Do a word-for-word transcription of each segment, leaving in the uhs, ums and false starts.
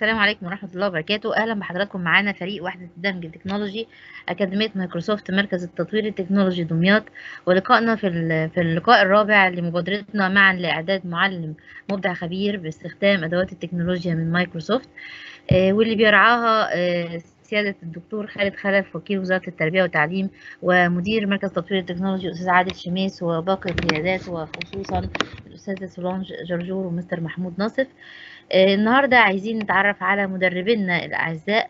السلام عليكم ورحمة الله وبركاته. أهلا بحضراتكم معانا فريق وحدة الدمج التكنولوجي أكاديمية مايكروسوفت مركز التطوير التكنولوجي دمياط. ولقائنا في ال- في اللقاء الرابع لمبادرتنا معا لإعداد معلم مبدع خبير باستخدام أدوات التكنولوجيا من مايكروسوفت، آه، واللي بيرعاها آه، سيادة الدكتور خالد خلف وكيل وزارة التربية والتعليم ومدير مركز تطوير التكنولوجي الأستاذ عادل شميس وباقي القيادات، وخصوصا الأستاذة سولانج جرجور ومستر محمود ناصف. آه، النهاردة عايزين نتعرف على مدربينا الأعزاء،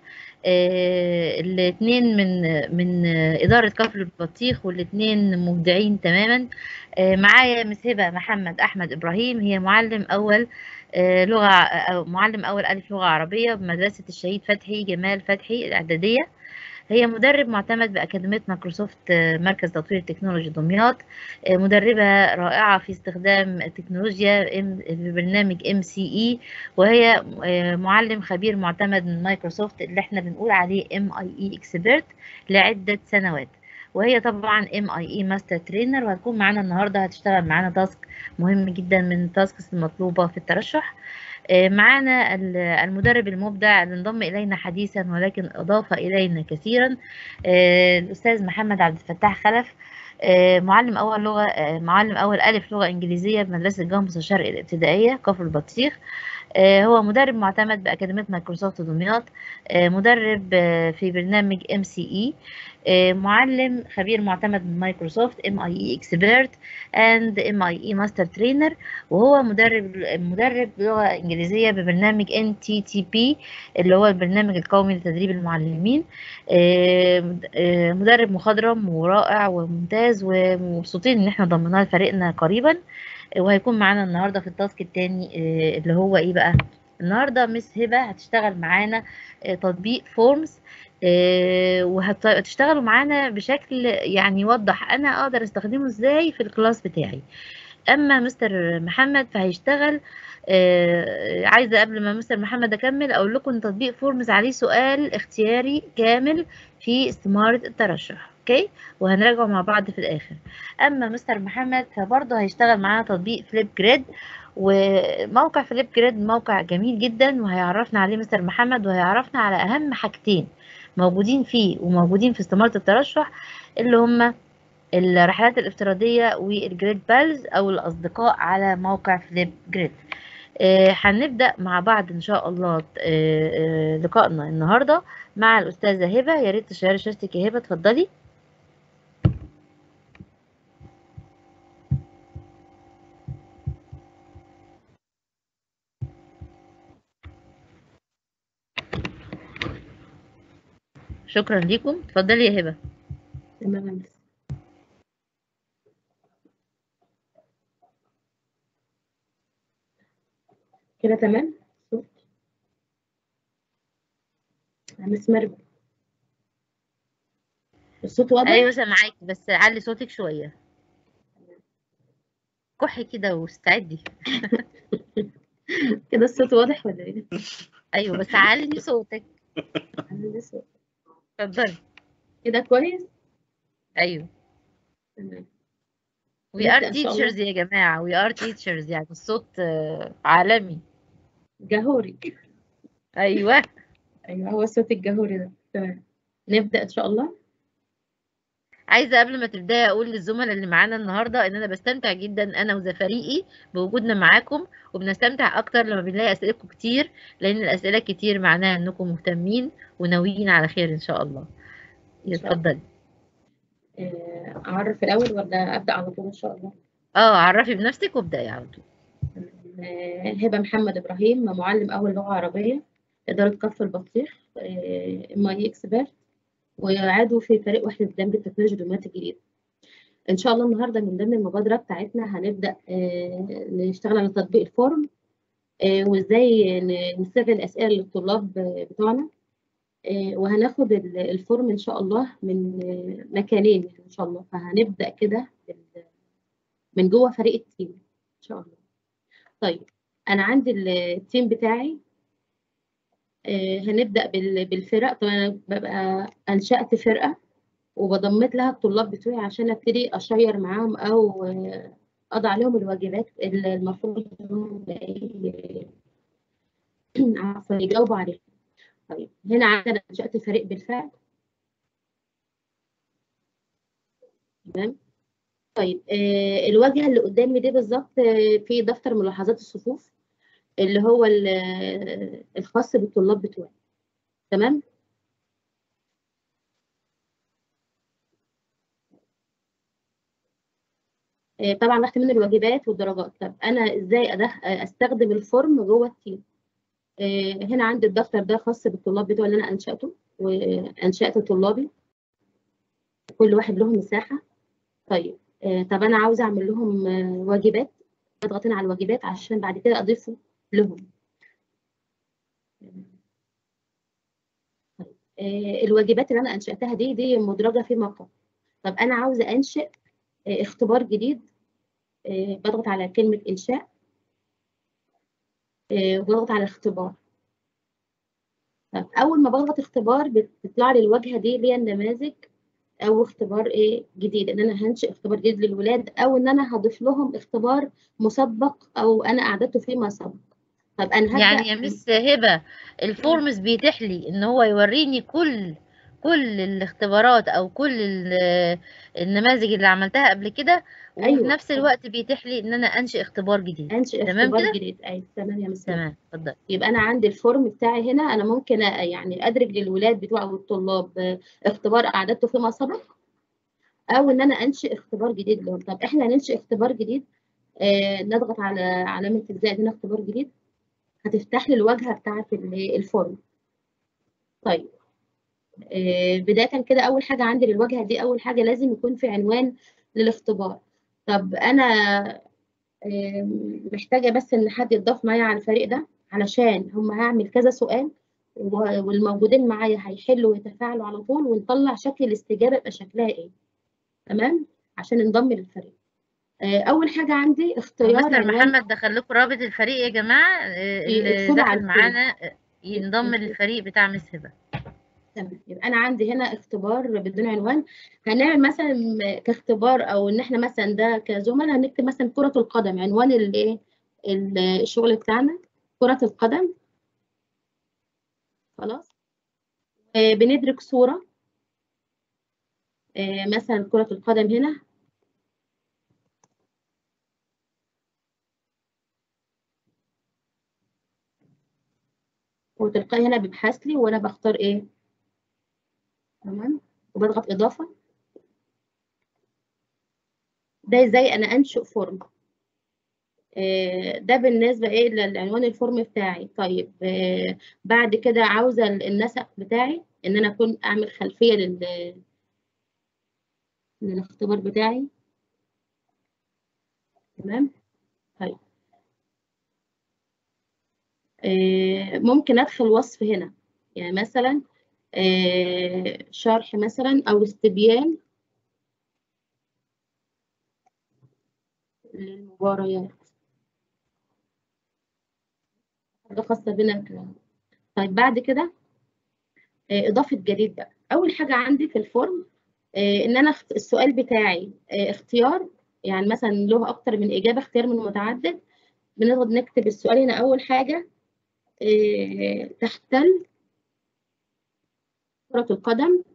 آه، الاتنين من من آه، إدارة كفر البطيخ، والاتنين مبدعين تماما. آه، معايا مس هبة محمد أحمد إبراهيم، هي معلم أول آه، لغة أو معلم أول ألف لغة عربية بمدرسة الشهيد فتحي جمال فتحي الإعدادية. هي مدرب معتمد بأكاديمية مايكروسوفت آه، مركز تطوير التكنولوجي دمياط. آه، مدربة رائعة في استخدام التكنولوجيا إم- في برنامج ام سي اي، وهي آه، معلم خبير معتمد من مايكروسوفت اللي احنا بنقول عليه ام اي اي اكسبرت لعدة سنوات. وهي طبعا ام اي اي ماستر ترينر، وهتكون معانا النهارده هتشتغل معانا تاسك مهم جدا من التاسكس المطلوبة في الترشح. آه، معانا ال- المدرب المبدع اللي انضم إلينا حديثا ولكن أضاف إلينا كثيرا، آه، الأستاذ محمد عبد الفتاح خلف، آه، معلم أول لغة آه، معلم أول ألف لغة إنجليزية بمدرسة جاموس الشرق الابتدائية كفر البطيخ. آه، هو مدرب معتمد بأكاديمية مايكروسوفت دمياط، آه، مدرب آه، في برنامج ام سي اي، معلم خبير معتمد من مايكروسوفت ام اي اي اكسبرت اند ام اي اي ماستر ترينر. وهو مدرب مدرب لغة إنجليزية ببرنامج ان تي تي بي اللي هو البرنامج القومي لتدريب المعلمين. آه، آه، مدرب مخضرم ورائع وممتاز، ومبسوطين ان احنا ضمناه لفريقنا قريبا. وهيكون معانا النهارده في التاسك التاني، آه، اللي هو ايه بقى؟ النهارده مس هبه هتشتغل معانا آه، تطبيق فورمز، وهتشتغلوا معانا بشكل يعني يوضح انا اقدر استخدمه ازاي في الكلاس بتاعي. اما مستر محمد فهيشتغل، آه، عايزه قبل ما مستر محمد اكمل اقول لكم ان تطبيق فورمز عليه سؤال اختياري كامل في استماره الترشح، اوكي؟ وهنراجعه مع بعض في الاخر. اما مستر محمد فبرضه هيشتغل معانا تطبيق فليب جريد، وموقع فليب جريد موقع جميل جدا، وهيعرفنا عليه مستر محمد، وهيعرفنا على اهم حاجتين موجودين فيه وموجودين في استماره الترشح، اللي هم الرحلات الافتراضية والجريد بالز أو الأصدقاء على موقع فليب جريد. آه، هنبدأ مع بعض إن شاء الله. آه، آه، لقائنا النهاردة مع الأستاذة هبة. يا ريت تشيري شاشتك يا هبة، اتفضلي. شكرا لكم، اتفضلي يا هبة. تمام يا مس. كده تمام صوت يا مس مريم، الصوت أيوة واضح؟ سامعاكي، بس علي صوتك شوية، كحي كده واستعدي. كده الصوت واضح ولا ايه؟ أيوة بس علي صوتك. عندي صوت. اتفضلي. كده كويس؟ أيوة. تمام. we are نبدأ إن شاء الله. teachers يا جماعة، we are teachers، يعني الصوت آه، عالمي. جهوري. أيوة. أيوه هو الصوت الجهوري ده. تمام. نبدأ إن شاء الله. عايزه قبل ما تبداي اقول للزملاء اللي معانا النهارده ان انا بستمتع جدا انا وزفريقي بوجودنا معاكم، وبنستمتع اكتر لما بنلاقي اسئلتكم كتير، لان الاسئله كتير معناها انكم مهتمين وناويين على خير ان شاء الله. إن شاء الله. اتفضلي. آه، أعرف الأول ولا أبدأ على طول إن شاء الله؟ اه، عرفي بنفسك وابداي على طول. آه، هبة محمد إبراهيم، معلم أول لغة عربية، إدارة كفر البطيخ، ام اي اكسبرت، وعضو في فريق وحدة دمج التكنولوجيا دمياط الجديدة. ان شاء الله النهارده من ضمن المبادره بتاعتنا هنبدا آه، نشتغل على تطبيق الفورم، آه، وازاي ن- نستغل اسئله للطلاب آه، بتوعنا. آه، وهناخد ال- الفورم ان شاء الله من آه، مكانين يعني ان شاء الله. فهنبدا كده بال- من جوه فريق التيم ان شاء الله. طيب انا عندي ال- التيم بتاعي. آه، هنبدا بال- بالفرق. طبعا انا ببقى انشات فرقه وبضمت لها الطلاب بتوعي عشان ابتدي اشير معاهم او آه، اضع لهم الواجبات اللي المفروض إنهم عفوا يجاوبوا عليها. طيب هنا عندنا انشأت فريق بالفعل. تمام. طيب آه الواجهه اللي قدامي دي بالظبط آه في دفتر ملاحظات الصفوف اللي هو ال- الخاص بالطلاب بتوعي. تمام. آه طبعا رحت من الواجبات والدرجات. طب انا ازاي أدخ... استخدم الفورم جوه التيم؟ آه هنا عندي الدفتر ده خاص بالطلاب بتوعي اللي انا انشاته وانشات طلابي، كل واحد له مساحه. طيب آه طب انا عاوزه اعمل لهم آه واجبات، اضغط هنا على الواجبات عشان بعد كده اضيفه لهم. طيب آه الواجبات اللي انا انشاتها دي دي مدرجه في موقع. طب انا عاوزه انشئ آه اختبار جديد. آه بضغط على كلمه انشاء آه وبضغط على اختبار. طب اول ما بضغط اختبار بتطلع لي الواجهه دي اللي هي النماذج او اختبار ايه جديد، ان انا هنشئ اختبار جديد للولاد او ان انا هضيف لهم اختبار مسبق او انا اعددته فيما سبق. طب انا هبدا. يعني يا مس هبة، الفورمز بيتيح لي ان هو يوريني كل كل الاختبارات او كل ال- النماذج اللي عملتها قبل كده، وفي ايوه نفس الوقت بيتيح لي ان انا انشئ اختبار جديد. انشئ تمام اختبار كده؟ جديد. ايوه تمام يا مس. تمام، اتفضل. يبقى انا عندي الفورم بتاعي هنا، انا ممكن أ- يعني ادرج للولاد بتوع الطلاب آه، اختبار اعددته فيما سبق، او ان انا انشئ اختبار جديد لهم. طب احنا هننشئ اختبار جديد. آه نضغط على علامه الزائد هنا، اختبار جديد، هتفتح لي الواجهه بتاعه ال- الفورم. طيب آه بدايه كده اول حاجه عندي للواجهه دي، اول حاجه لازم يكون في عنوان للاختبار. طب انا آه محتاجه بس ان حد يتضاف معايا على الفريق ده، علشان هم هعمل كذا سؤال و- والموجودين معايا هيحلوا ويتفاعلوا على طول، ونطلع شكل الاستجابه يبقى شكلها ايه. تمام. عشان ننضم للفريق آه اول حاجه عندي هو اختيار مستر عنوان. محمد دخل لكم رابط الفريق يا جماعة؟ آه، اللي ادخلوا على داخل الفيلم. معانا آه، ينضم للفريق بتاع مس هبة. تمام. يبقى انا عندي هنا اختبار بدون عنوان. هنعمل مثلا كاختبار، او ان احنا مثلا ده كزملاء هنكتب مثلا كرة القدم، عنوان الايه ال- الشغل بتاعنا كرة القدم. خلاص. آه بندرك صورة آه مثلا كرة القدم هنا. وتلقائي هنا بيبحث لي وانا بختار ايه. تمام. وبضغط اضافة. ده ازاي انا انشئ فورم. آه، ده بالنسبة إيه للعنوان الفورم بتاعي. طيب آه، بعد كده عاوزة النسق بتاعي، إن أنا أكون أعمل خلفية لل- للاختبار بتاعي. تمام. طيب آه، ممكن أدخل وصف هنا، يعني مثلا آه، شرح مثلا أو استبيان للمباريات، حاجة خاصة بنا. طيب بعد كده آه، إضافة جديد بقى. أول حاجة عندي في الفورم آه، ان انا اخت- السؤال بتاعي آه، اختيار، يعني مثلا له اكتر من اجابه، اختيار من متعدد. بنضغط نكتب السؤال هنا اول حاجه آه، تحتل كره القدم.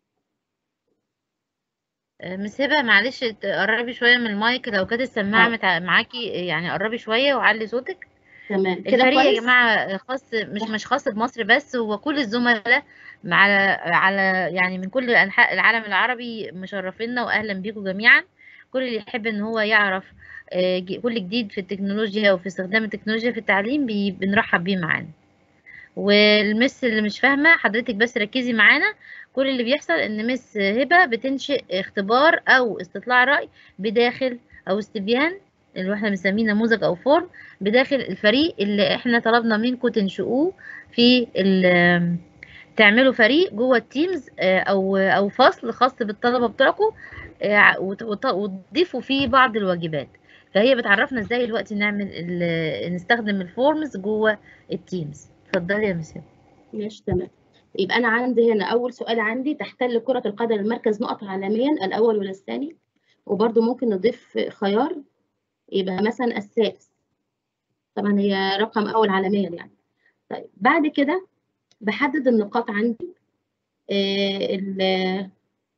آه، مس هبة، معلش تقربي شوية من المايك، لو كانت السماعة حاضر. متع- معاكي يعني قربي شوية وعلي صوتك. تمام كده الفريق يا كويس. جماعة خاص، مش تحت. مش خاص بمصر بس، هو كل الزملاء على على يعني من كل أنحاء العالم العربي مشرفينا، وأهلا بيكم جميعا. كل اللي يحب إن هو يعرف آه، ج- كل جديد في التكنولوجيا وفي استخدام التكنولوجيا في التعليم بي- بنرحب بيه معانا. والمس اللي مش فاهمة حضرتك بس ركزي معانا. كل اللي بيحصل ان مس هبة بتنشئ اختبار او استطلاع رأي بداخل، او استبيان اللي احنا بنسميه نموذج او فورم، بداخل الفريق اللي احنا طلبنا منكم تنشئوه في ال- تعملوا فريق جوه التيمز آه، او او فصل خاص بالطلبة بتوعكم، آه، وت- وت- وتضيفوا فيه بعض الواجبات. فهي بتعرفنا ازاي دلوقتي نعمل ال- نستخدم الفورمز جوه التيمز. اتفضلي يا مسيو. ماشي تمام. يبقى انا عندي هنا اول سؤال عندي تحتل كره القدم المركز نقط عالميا الاول ولا الثاني. وبرده ممكن نضيف خيار يبقى مثلا السادس، طبعا هي رقم اول عالميا يعني. طيب بعد كده بحدد النقاط عندي. آه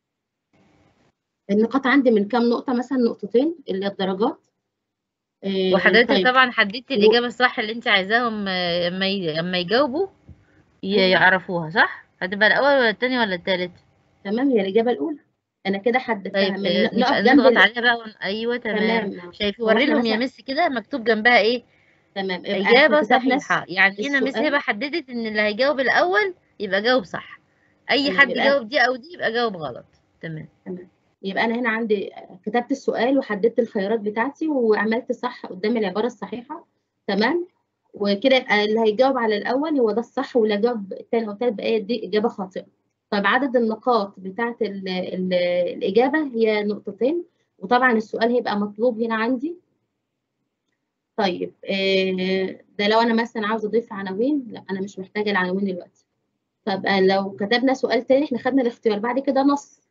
النقاط عندي من كام نقطة؟ مثلا نقطتين اللي هي الدرجات. آه وحضرتك طيب طبعا حددتي و... الإجابة الصح اللي انت عايزاهم آه، اما ي- اما يجاوبوا ي- أيوه يعرفوها صح؟ هتبقى الأول ولا التاني ولا التالت؟ تمام، هي الإجابة الأولى. أنا كده حددتها طيب من آه، نخ- نقف جنب نضغط ال... عليها بقى ون... أيوه تمام. تمام. شايف هو وري احنا لهم يا مثلا مس كده مكتوب جنبها ايه؟ تمام، يبقى احنا إجابة كتبنا الس- صحيحة، يعني هنا مس هبة السؤال. حددت إن اللي هيجاوب الأول يبقى جاوب صح، أي تمام حد يبقى جاوب دي أو دي يبقى جاوب غلط. تمام. تمام يبقى أنا هنا عندي كتبت السؤال وحددت الخيارات بتاعتي وعملت صح قدام العبارة الصحيحة. تمام. وكده يبقى اللي هيجاوب على الأول هو ده الصح، واللي جاوب التاني أو التالت بقى دي إجابة خاطئة. طيب عدد النقاط بتاعت ال ال الإجابة هي نقطتين، وطبعا السؤال هيبقى مطلوب هنا عندي. طيب آه، ده لو أنا مثلا عاوزة أضيف عناوين، لا أنا مش محتاجة العناوين دلوقتي. طب آه، لو كتبنا سؤال تاني، احنا خدنا الاختيار بعد كده نص.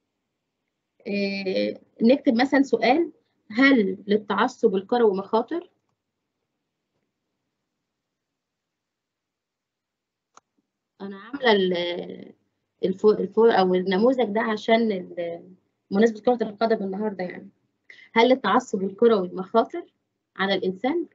آه، نكتب مثلا سؤال: هل للتعصب الكروي مخاطر؟ انا عامله ال- الفو الفو او النموذج ده عشان ال- مناسبه كره القدم النهارده يعني. هل التعصب الكروي مخاطر على الانسان؟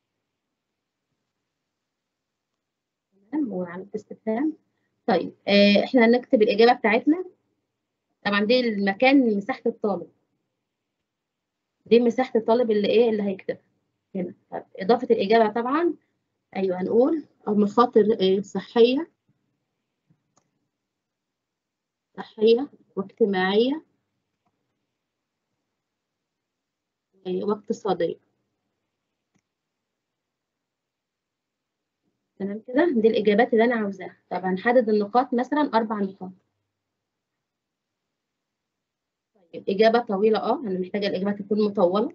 تمام، وعلى الاستفهام. طيب آه، احنا هنكتب الاجابه بتاعتنا. طبعا دي المكان مساحه الطالب، دي مساحه الطالب اللي ايه اللي هيكتبها هنا. طيب اضافه الاجابه طبعا، ايوه هنقول مخاطر آه، صحيه صحيه واجتماعيه آه، واقتصاديه. تمام كده، دي الاجابات اللي انا عاوزاها. طب هنحدد النقاط مثلا اربع نقاط. طيب اجابه طويله، اه انا محتاجه الاجابه تكون مطوله.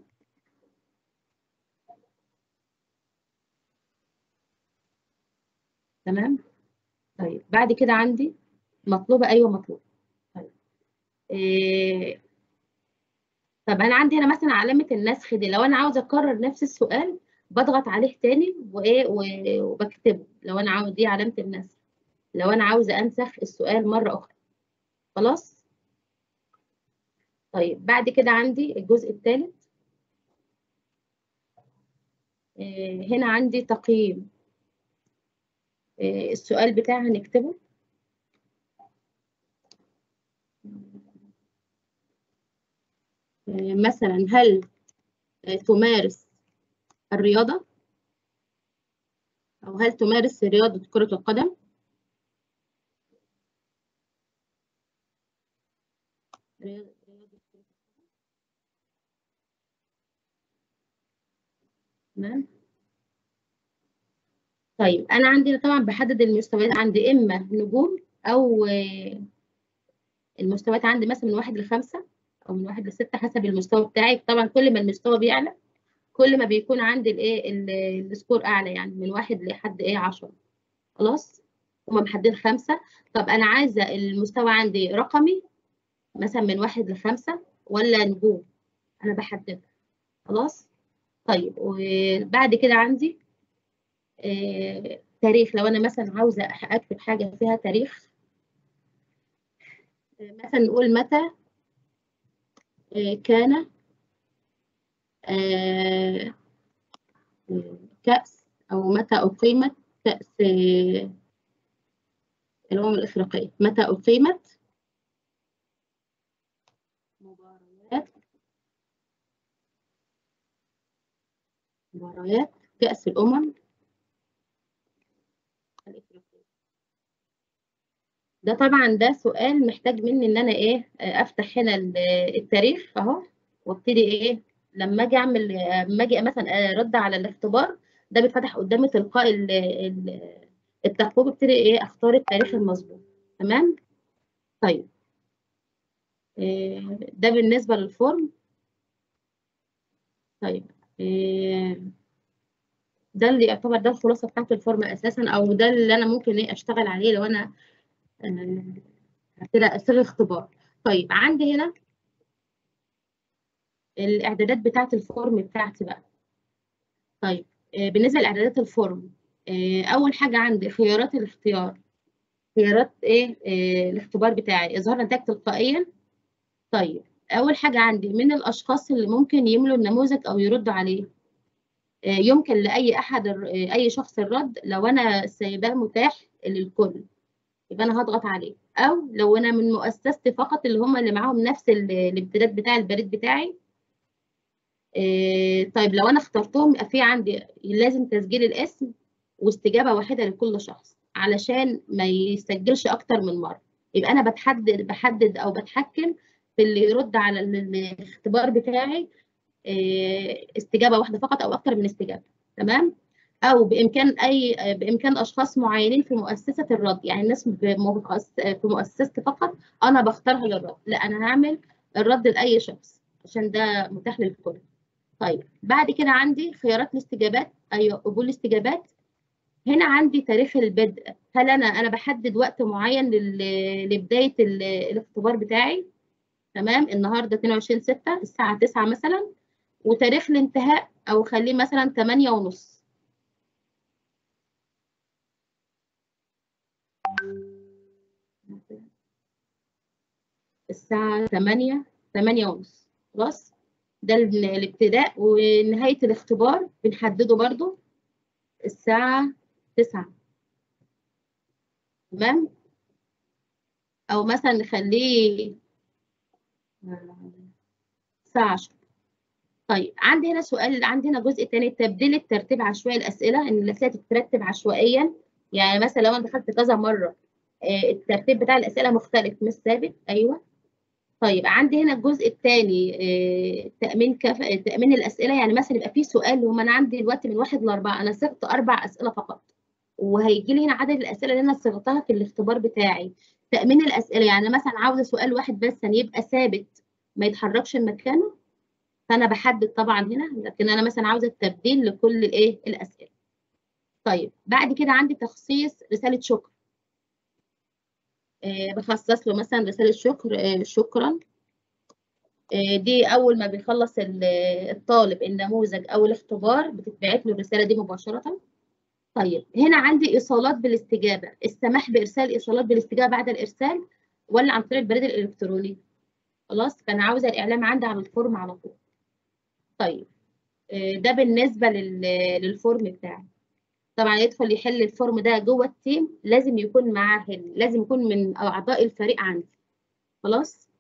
تمام. طيب بعد كده عندي مطلوبه، ايوه مطلوبه. طيب إيه طب انا عندي هنا مثلا علامه النسخ دي، لو انا عاوزه اكرر نفس السؤال بضغط عليه تاني وايه و- وبكتبه. لو انا عاوز، دي علامه النسخ لو انا عاوزه انسخ السؤال مره اخرى. خلاص. طيب بعد كده عندي الجزء الثالث. إيه هنا عندي تقييم. إيه السؤال بتاعي هنكتبه. إيه مثلا: هل تمارس الرياضة، أو هل تمارس رياضة كرة القدم؟ رياضة رياضة كرة القدم. تمام. طيب أنا عندي طبعا بحدد المستويات عندي، إما نجوم أو آه، المستويات عندي مثلا من واحد لخمسة أو من واحد لستة حسب المستوى بتاعي. طبعا كل ما المستوى بيعلى كل ما بيكون عندي الإيه ال- السكور أعلى، يعني من واحد لحد إيه عشرة. خلاص. هما محددين خمسة. طب أنا عايزة المستوى عندي رقمي، مثلا من واحد لخمسة ولا نجوم، أنا بحددها. خلاص. طيب وبعد كده عندي آه تاريخ. لو انا مثلا عاوزه اكتب حاجه فيها تاريخ، آه مثلا نقول متى آه كان آه كأس، او متى اقيمت كأس آه الامم الافريقيه، متى اقيمت مباريات مباريات كأس الامم الافريقيه. ده طبعا ده سؤال محتاج مني ان انا ايه آه، افتح هنا ال- التاريخ اهو، وابتدي ايه لما اجي اعمل لما اجي مثلا ارد على الاختبار، ده بيتفتح قدامي تلقائي ال- ال- التقويم، ابتدي ايه اختار التاريخ المظبوط. تمام. طيب إيه ده بالنسبه للفورم. طيب إيه ده اللي يعتبر ده الخلاصه بتاعت الفورم اساسا، او ده اللي انا ممكن ايه اشتغل عليه لو انا آه، هبتدي اصيغ اختبار. طيب عندي هنا الاعدادات بتاعت الفورم بتاعتي بقى. طيب آه، بالنسبه لاعدادات الفورم، آه، اول حاجه عندي خيارات الاختيار، خيارات ايه آه، الاختبار بتاعي، اظهار نتائج تلقائيا. طيب اول حاجه عندي من الاشخاص اللي ممكن يملوا النموذج او يردوا عليه. آه، يمكن لاي احد الر- آه، اي شخص الرد لو انا سايباه متاح للكل، يبقى انا هضغط عليه. او لو انا من مؤسستي فقط اللي هم اللي معاهم نفس ال- الامتداد بتاع البريد بتاعي. آه، طيب لو انا اخترتهم يبقى في عندي لازم تسجيل الاسم واستجابه واحده لكل شخص علشان ما يسجلش اكتر من مره. يبقى انا بتحدد بحدد او بتحكم في اللي يرد على ال- الاختبار بتاعي آه، استجابه واحده فقط او اكتر من استجابه. تمام. او بامكان اي بامكان اشخاص معينين في مؤسسه الرد، يعني الناس بمؤس- في مؤسستي فقط انا بختارها للرد، لا انا هعمل الرد لاي شخص عشان ده متاح للكل. طيب بعد كده عندي خيارات الاستجابات، ايوه قبول الاستجابات. هنا عندي تاريخ البدء، هل انا انا بحدد وقت معين لل- لبدايه ال- الاختبار بتاعي. تمام، النهارده اتنين وعشرين ستة الساعه تسعة مثلا، وتاريخ الانتهاء او خليه مثلا تمانية ونص. الساعه تمانية، تمانية ونص، خلاص. ده ال- الابتداء، ونهايه الاختبار بنحدده برضو الساعه تسعة. تمام. او مثلا نخليه الساعه عشرة. طيب عندي هنا سؤال، عندي هنا جزء تاني، تبديل الترتيب عشوائي الاسئله، ان الاسئله تترتب عشوائيا. يعني مثلا لو انا دخلت كذا مره آه، الترتيب بتاع الاسئله مختلف مش ثابت. ايوه. طيب عندي هنا الجزء الثاني، تامين كف... تامين الاسئله، يعني مثلا يبقى في سؤال، هم انا عندي دلوقتي من واحد لاربعه، انا صغت اربع اسئله فقط، وهيجي لي هنا عدد الاسئله اللي انا صغتها في الاختبار بتاعي. تامين الاسئله يعني مثلا عاوزه سؤال واحد بس ان يبقى ثابت ما يتحركش من مكانه، فانا بحدد طبعا هنا، لكن انا مثلا عاوزه التبديل لكل الايه الاسئله. طيب بعد كده عندي تخصيص رساله شكر. آه بخصص له مثلا رساله شكر، آه شكرا. آه دي اول ما بيخلص ال- الطالب النموذج او الاختبار بتتبعت له الرساله دي مباشره. طيب هنا عندي ايصالات بالاستجابه، السماح بارسال ايصالات بالاستجابه بعد الارسال ولا عن طريق البريد الالكتروني. خلاص، فانا عاوزه الاعلام عندي على الفورم على طول. طيب آه ده بالنسبه لل- للفورم بتاعي. طبعا يدخل يحل الفورم ده جوه التيم، لازم يكون معاه، لازم يكون من اعضاء الفريق عندي. خلاص.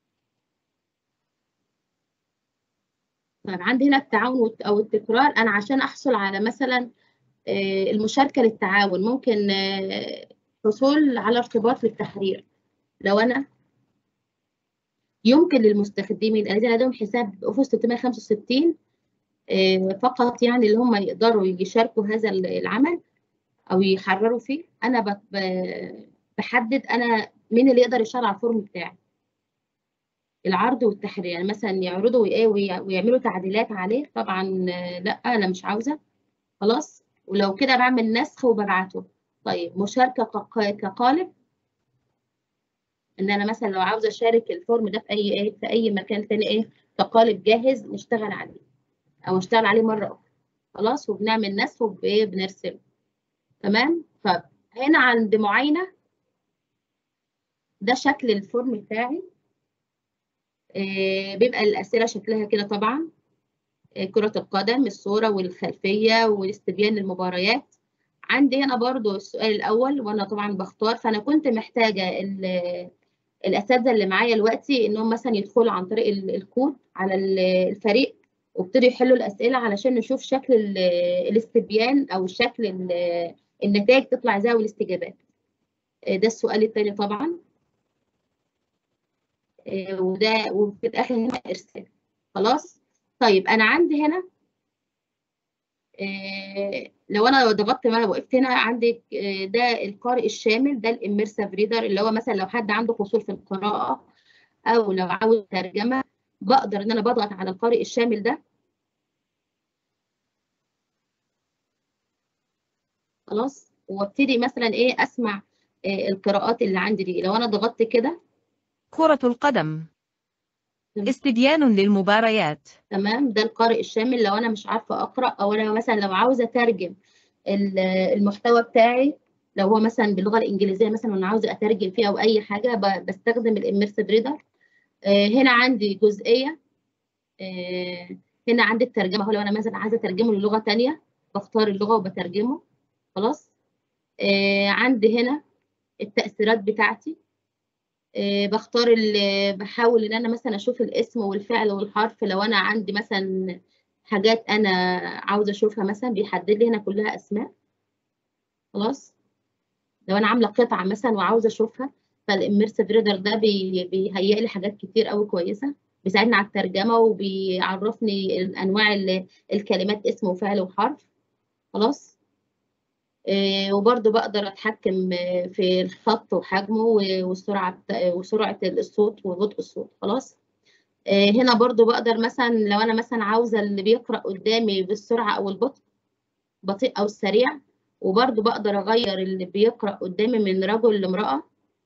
طيب عندي هنا التعاون والت- او التكرار، انا عشان احصل على مثلا آه، المشاركه للتعاون ممكن آه، حصول على ارتباط للتحرير. لو انا يمكن للمستخدمين الذين لديهم حساب اوفيس ثلاثمية وخمسة وستين آه، فقط، يعني اللي هم يقدروا يشاركوا هذا العمل او يحرروا فيه، انا ب- ب- بحدد انا مين اللي يقدر يشتغل على الفورم بتاعي. العرض والتحرير، يعني مثلا يعرضوا ايه وي- ويعملوا تعديلات عليه، طبعا آه، لا انا مش عاوزه. خلاص. ولو كده بعمل نسخ وببعته. طيب مشاركه كق- كقالب، ان انا مثلا لو عاوزه اشارك الفورم ده في اي ايه في اي مكان تاني ايه كقالب جاهز نشتغل عليه او اشتغل عليه مره اخرى. خلاص، وبنعمل نسخ وبنرسله. تمام. فهنا عند معاينه، ده شكل الفورم بتاعي. آه، بيبقى الاسئله شكلها كده طبعا، كرة القدم، الصورة والخلفية والاستبيان للمباريات. عندي هنا برضو السؤال الأول وأنا طبعا بختار، فأنا كنت محتاجة ال- الأساتذة اللي معايا دلوقتي إنهم مثلا يدخلوا عن طريق ال- الكود على ال- الفريق وابتدوا يحلوا الأسئلة علشان نشوف شكل ال- الاستبيان أو شكل ال- النتائج تطلع ازاي والاستجابات. ده السؤال الثاني طبعا. وده وفي الآخر هنا إرسال. خلاص. طيب أنا عندي هنا آه، لو انا ضغطت ما وقفت هنا عندك آه، ده القارئ الشامل، ده الاميرسيف ريدر، اللي هو مثلا لو حد عنده قصور في القراءه او لو عاوز ترجمه، بقدر ان انا بضغط على القارئ الشامل ده. خلاص، وابتدي مثلا ايه اسمع آه، القراءات اللي عندي دي. لو انا ضغطت كده، كرة القدم، استبيان للمباريات. تمام، ده القارئ الشامل. لو انا مش عارفه اقرا او انا مثلا لو عاوزه اترجم المحتوى بتاعي لو هو مثلا باللغه الانجليزيه مثلا وانا عاوزه اترجم فيه او اي حاجه بستخدم الاميرسيف ريدر. هنا عندي جزئيه، هنا عندي الترجمه، هو لو انا مثلا عايزه اترجمه للغه ثانيه بختار اللغه وبترجمه. خلاص. عندي هنا التاثيرات بتاعتي، بختار اللي بحاول ان انا مثلا اشوف الاسم والفعل والحرف. لو انا عندي مثلا حاجات انا عاوزه اشوفها مثلا بيحدد لي هنا كلها اسماء. خلاص. لو انا عامله قطعه مثلا وعاوزه اشوفها فالاميرسيف ريدر ده بي بيهيئ لي حاجات كتير قوي كويسه، بيساعدني على الترجمه وبيعرفني انواع الكلمات اسم وفعل وحرف. خلاص. آه وبرده بقدر اتحكم في الخط وحجمه والسرعه وسرعه الصوت وبطء الصوت. خلاص. آه هنا برده بقدر مثلا لو انا مثلا عاوزه اللي بيقرا قدامي بالسرعه او البطء، بطيء او السريع. وبرده بقدر اغير اللي بيقرا قدامي من رجل لامراه.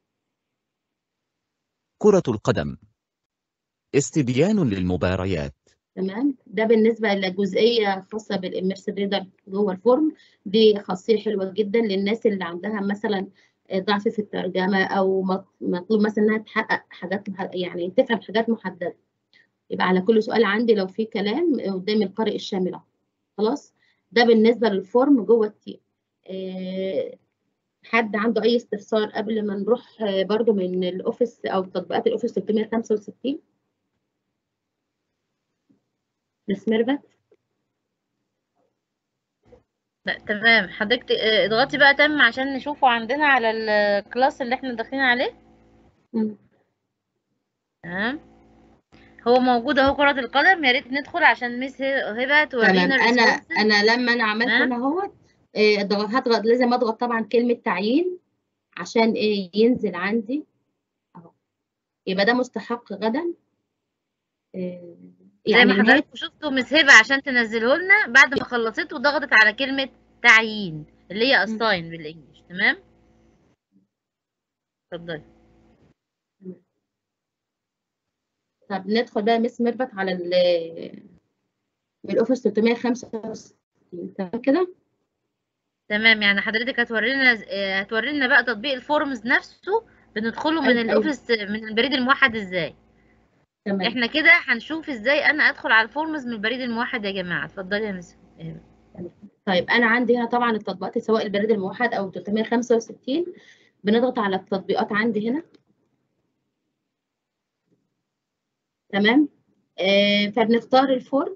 كرة القدم استبيان للمباريات. تمام. ده بالنسبه لجزئيه خاصه بالاميرسيف ريدر جوه الفورم. دي خاصيه حلوه جدا للناس اللي عندها مثلا ضعف في الترجمه او مطلوب مثلا انها تحقق حاجات يعني تفهم حاجات محدده. يبقى على كل سؤال عندي لو في كلام قدام القارئ الشامل. خلاص. ده بالنسبه للفورم جوه التيم. أه حد عنده اي استفسار قبل ما نروح برضو من الاوفيس او تطبيقات الاوفيس ثلاثمية وخمسة وستين؟ مس ميرفت. لا تمام. حضرتك اه، اضغطي بقى تم عشان نشوفه عندنا على الكلاس اللي احنا داخلين عليه. مم. تمام. هو موجود اهو كرة القدم. يا ريت ندخل عشان ميس هبة تمام. تورينا انا الريسبونسز. انا لما انا عملت تمام. هنا اهوت آه، ضغ- هضغط، لازم اضغط طبعا كلمه تعيين عشان ايه ينزل عندي اهو. يبقى ده مستحق غدا. آه، زي يعني ما نهايه. حضراتكم شفتوا ميس هبة عشان تنزله لنا بعد ما خلصته ضغطت على كلمة تعيين اللي هي مم. assign بالانجلش. تمام. اتفضلي. طب ندخل بقى مس ميرفت على ال من الاوفيس ثلاثمية وخمسة وستين. تمام كده. تمام. يعني حضرتك هتوري لنا هتوري لنا بقى تطبيق الفورمز نفسه بندخله من ايوه ايوه. الاوفيس من البريد الموحد ازاي. تمام. احنا كده هنشوف ازاي انا ادخل على الفورمز من البريد الموحد يا جماعه. اتفضلي يا مس. تمام. طيب انا عندي هنا طبعا التطبيقات سواء البريد الموحد او ثلاثمية وخمسة وستين. بنضغط على التطبيقات عندي هنا. تمام. آه فبنختار الفورم.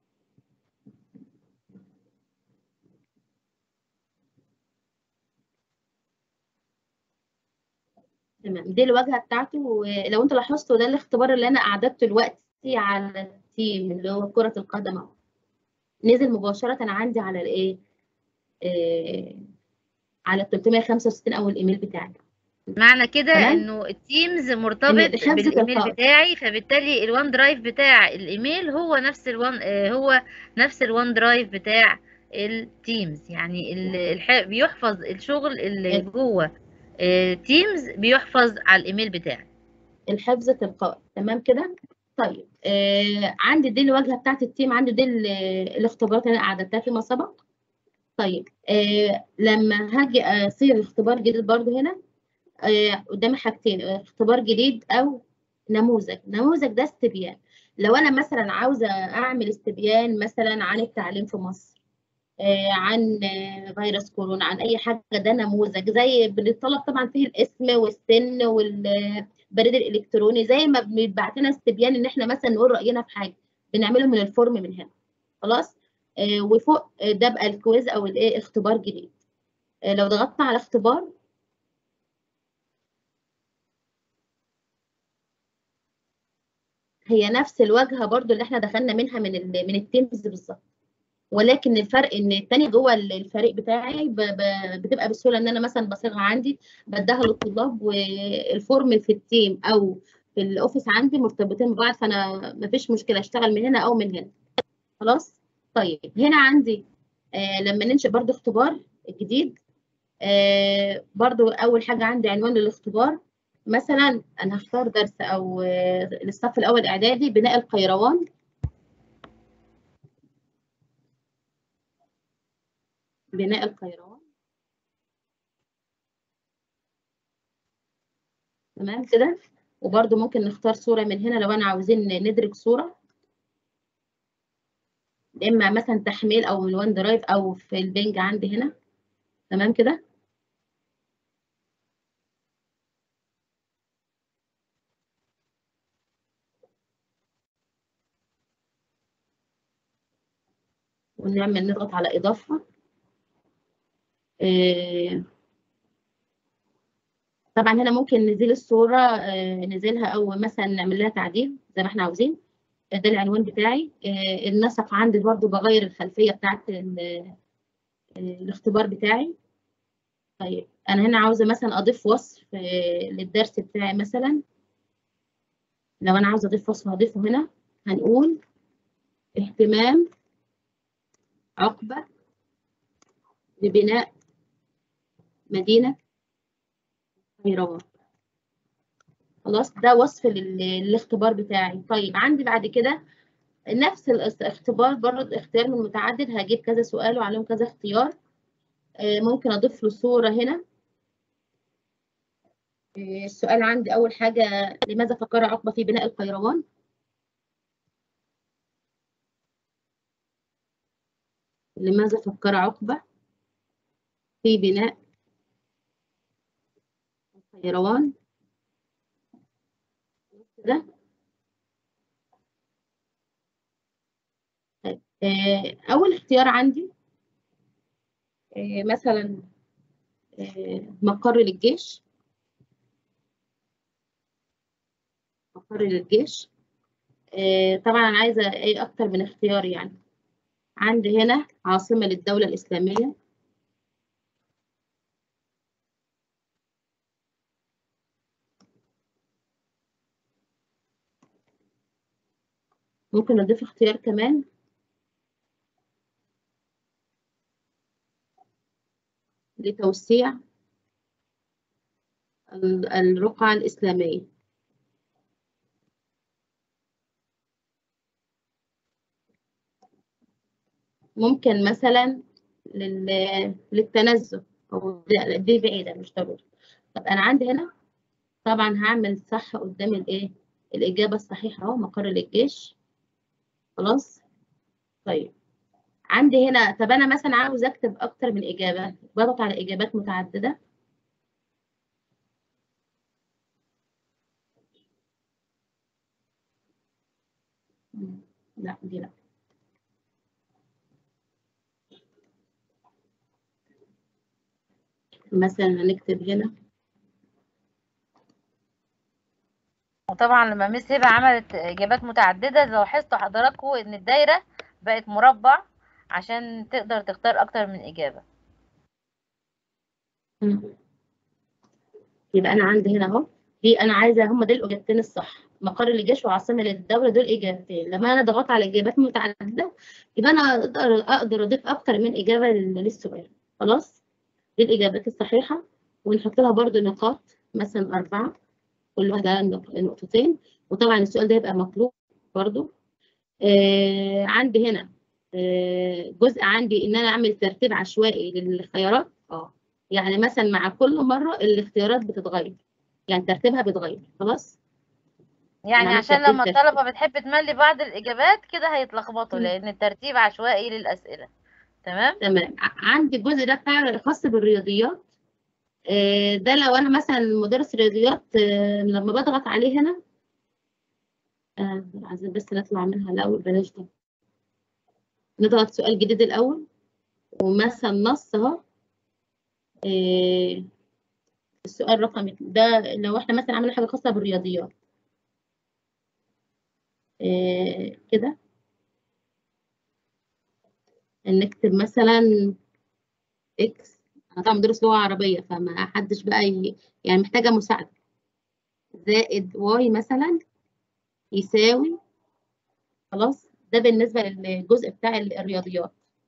تمام. دي الواجهه بتاعته. ولو انت لاحظتوا ده الاختبار اللي انا اعددته دلوقتي على التيم اللي هو كره القدم اهو. نزل مباشره عندي على الايه آه على ال ثلاثمية وخمسة وستين او الايميل بتاعي. معنى كده تمام. انه التيمز ان مرتبط حفظ بالايميل تلقائي. بتاعي، فبالتالي الوان درايف بتاع الايميل هو نفس الوان آه، هو نفس الوان درايف بتاع التيمز. يعني ال- الح... بيحفظ الشغل اللي جوه تيمز بيحفظ على الايميل بتاعي. الحفظ تلقائي. تمام كده. طيب آه عندي دي الواجهه بتاعت التيم. عندي دي الاختبارات اللي انا اعددتها فيما سبق. طيب آه لما هاجي اصيغ اختبار جديد برضو هنا آه قدامي حاجتين، اختبار جديد او نموذج. نموذج ده استبيان. لو انا مثلا عاوزه اعمل استبيان مثلا عن التعليم في مصر، آه عن آه فيروس كورونا، عن اي حاجه، ده نموذج. زي بنطلب طبعا فيه الاسم والسن والبريد الالكتروني، زي ما بيتبعت لنا استبيان ان احنا مثلا نقول راينا في حاجه بنعمله من الفورم من هنا. خلاص. آه وفوق آه ده بقى الكويز او الايه اختبار جديد. آه لو ضغطنا على اختبار هي نفس الواجهه برضو اللي احنا دخلنا منها من ال من التيمز بالظبط. ولكن الفرق ان الثانيه جوه الفريق بتاعي ب ب بتبقى بسهوله ان انا مثلا بصيغها عندي بديها للطلاب، والفورم في التيم او في الاوفيس عندي مرتبطين ببعض، فانا ما فيش مشكله اشتغل من هنا او من هنا. خلاص. طيب هنا عندي آه لما ننشئ برضو اختبار جديد آه برضو اول حاجه عندي عنوان للاختبار. مثلا انا هختار درس او آه للصف الاول اعدادي بناء القيروان. بناء القيروان. تمام كده. وبرده ممكن نختار صورة من هنا لو أنا عاوزين ندرج صورة، إما مثلا تحميل أو من وان درايف أو في البنج عندي هنا. تمام كده. ونعمل نضغط على إضافة. إيه طبعا هنا ممكن نزيل الصورة، إيه نزيلها أو مثلا نعمل لها تعديل زي ما احنا عاوزين. ده العنوان بتاعي. إيه النسق عندي برضو بغير الخلفية بتاعت الاختبار بتاعي. طيب أنا هنا عاوزة مثلا أضيف وصف إيه للدرس بتاعي مثلا. لو أنا عاوزة أضيف وصف هضيفه هنا. هنقول اهتمام عقبة ببناء مدينة قيروان. خلاص ده وصف للاختبار بتاعي. طيب عندي بعد كده نفس الاختبار برضه اختيار من متعدد، هجيب كذا سؤال وعليهم كذا اختيار. ممكن اضيف له صورة هنا. السؤال عندي اول حاجة، لماذا فكر عقبة في بناء القيروان؟ لماذا فكر عقبة في بناء القيروان؟ كده. اول اختيار عندي مثلا مقر للجيش. مقر للجيش. طبعا انا عايزه ايه اكتر من اختيار يعني. عندي هنا عاصمه للدوله الاسلاميه. ممكن اضيف اختيار كمان لتوسيع الرقعة الإسلامية. ممكن مثلا للتنزه، أو دي بعيدة مش ضروري. طب أنا عندي هنا طبعا هعمل صح قدام الإيه الإجابة الصحيحة أهو، مقر للجيش. خلاص. طيب عندي هنا، طب أنا مثلا عاوز أكتب أكتر من إجابة، بضغط على إجابات متعددة. لا دي لا. مثلا هنكتب هنا. وطبعا لما مس هبه عملت اجابات متعدده، لو لاحظتوا حضراتكم ان الدايره بقت مربع عشان تقدر تختار اكتر من اجابه. يبقى انا عندي هنا اهو، دي انا عايزه هم دول الاجابتين الصح، مقر للجيش وعاصمه للدوله، دول اجابتين. لما انا ضغطت على اجابات متعدده يبقى انا اقدر اقدر اضيف اكتر من اجابه للسؤال. خلاص. دي الاجابات الصحيحه. ونحط لها برده نقاط، مثلا اربعه، كل واحده نقطتين. وطبعا السؤال ده يبقى مطلوب برده. آه عندي هنا آه جزء عندي ان انا اعمل ترتيب عشوائي للخيارات. اه يعني مثلا مع كل مره الاختيارات بتتغير، يعني ترتيبها بيتغير. خلاص. انا يعني عملت عشان ترتيب لما ترتيب الطلبه بتحب تملي بعض الاجابات كده هيتلخبطوا، لان الترتيب عشوائي للاسئله. تمام. تمام. عندي الجزء ده بتاع خاص بالرياضيات. آه ده لو انا مثلا مدرس رياضيات، آه لما بضغط عليه هنا، آه عايزين بس نطلع منها الاول، بلاش ده. نضغط سؤال جديد الاول، ومثلا نص اهو. آه السؤال رقم ده لو احنا مثلا عملنا حاجه خاصه بالرياضيات. إيه كده. نكتب مثلا اكس. انا طبعا بدرس لغه عربيه فما حدش بقى ي... يعني محتاجه مساعده. زائد واي مثلا يساوي. خلاص. ده بالنسبه للجزء بتاع الرياضيات.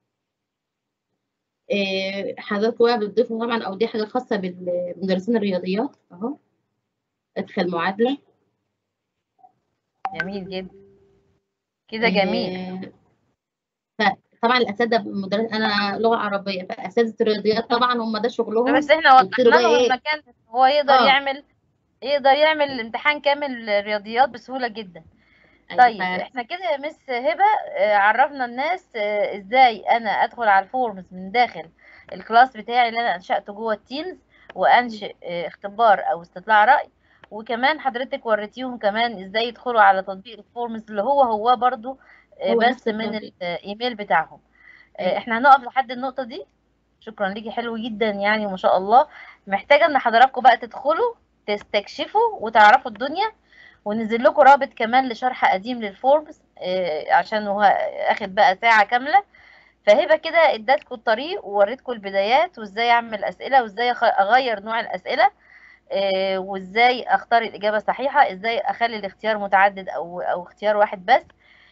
إيه حضرتك بقى بتضيفوا طبعا، او دي حاجه خاصه بمدرسين الرياضيات اهو. ادخل معادله. جميل جدا كده. جميل. إيه طبعا الاساتذه مدرس، انا لغه عربيه، فاساتذه الرياضيات طبعا هم ده شغلهم. بس احنا يبتدوا وضحنا بقى له ايه، المكان هو يقدر اه يعمل يقدر يعمل امتحان كامل رياضيات بسهولة جدا. ايوه ف طيب احنا كده يا مس هبة آه، عرفنا الناس آه، ازاي انا ادخل على الفورمز من داخل الكلاس بتاعي اللي انا انشأته جوه التيمز، وانشئ آه، اختبار او استطلاع رأي. وكمان حضرتك وريتيهم كمان ازاي يدخلوا على تطبيق الفورمز اللي هو هو برضو آه، هو نفس بس من التطبيق. الايميل بتاعهم. آه، ايوه احنا هنقف لحد النقطة دي. شكرا ليكي، حلو جدا يعني وما شاء الله. محتاجة ان حضراتكم بقى تدخلوا تستكشفوا وتعرفوا الدنيا، ونزل لكم رابط كمان لشرح قديم للفورمز آه، عشان هو اخد بقى ساعة كاملة. فهبة كده ادتكم الطريق ووريتكم البدايات وازاي اعمل اسئلة وازاي أخ- اغير نوع الاسئلة آه، وازاي اختار الاجابة الصحيحة، ازاي اخلي الاختيار متعدد او او اختيار واحد بس.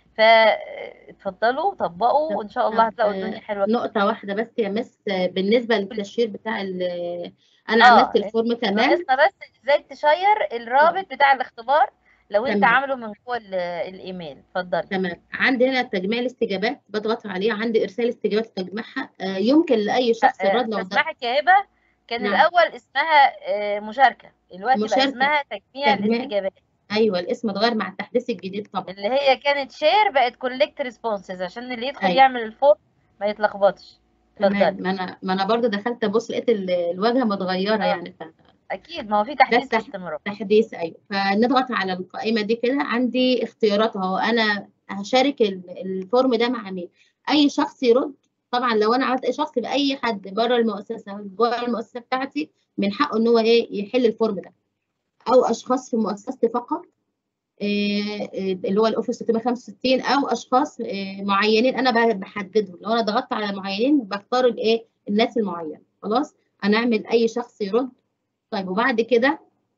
فاتفضلوا طبقوا طب وان شاء الله طب هتلاقوا الدنيا آه، حلوة. نقطه واحده بس يا مس، آه، بالنسبه للتشهير بتاع ال- انا عملت اه الفورم كمان. ناقصنا بس ازاي تشير اه الرابط بتاع الاختبار لو انت تمام عامله من جوه ال- الايميل. اتفضلي. تمام. عندي هنا تجميع الاستجابات، بضغط عليه، عندي ارسال استجابات لتجميعها. آه، يمكن لاي شخص آه، الرد لو ضغط. تسمحك يا هبة، كان نعم. الاول اسمها آه، مشاركة، دلوقتي بقى مشاركه، اسمها تجميع تجميع. الاستجابات. ايوه الاسم اتغير مع التحديث الجديد طبعا. اللي هي كانت شير بقت كولكت ريسبونسز عشان اللي يدخل ايوه يعمل الفورم ما يتلخبطش. تمام. اتفضلي. ما انا ما انا برضو دخلت ابص لقيت ال- الواجهه متغيره اه يعني. ف اكيد، ما هو في ده تحديث التح... باستمرار. تحديث. ايوه فنضغط على القائمه دي كده، عندي اختيارات اهو. انا هشارك ال- الفورم ده مع مين؟ اي شخص يرد. طبعا لو انا عملت اي شخص يبقى اي حد بره المؤسسه جوه المؤسسه بتاعتي من حقه ان هو ايه يحل الفورم ده، او اشخاص في مؤسستي فقط، إيه إيه اللي هو الاوفيس ستمية وخمسة وستين، او اشخاص إيه معينين انا ب- بحددهم. لو انا ضغطت على معينين بختار الايه الناس المعينه. خلاص هنعمل اي شخص يرد. طيب وبعد كده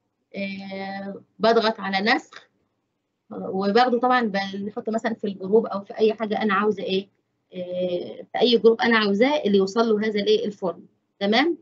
آه، بضغط على نسخ، وباخده طبعا بنحطه مثلا في الجروب او في اي حاجه انا عاوزه ايه، آه، في اي جروب انا عاوزاه اللي يوصل له هذا الايه الفورم. تمام.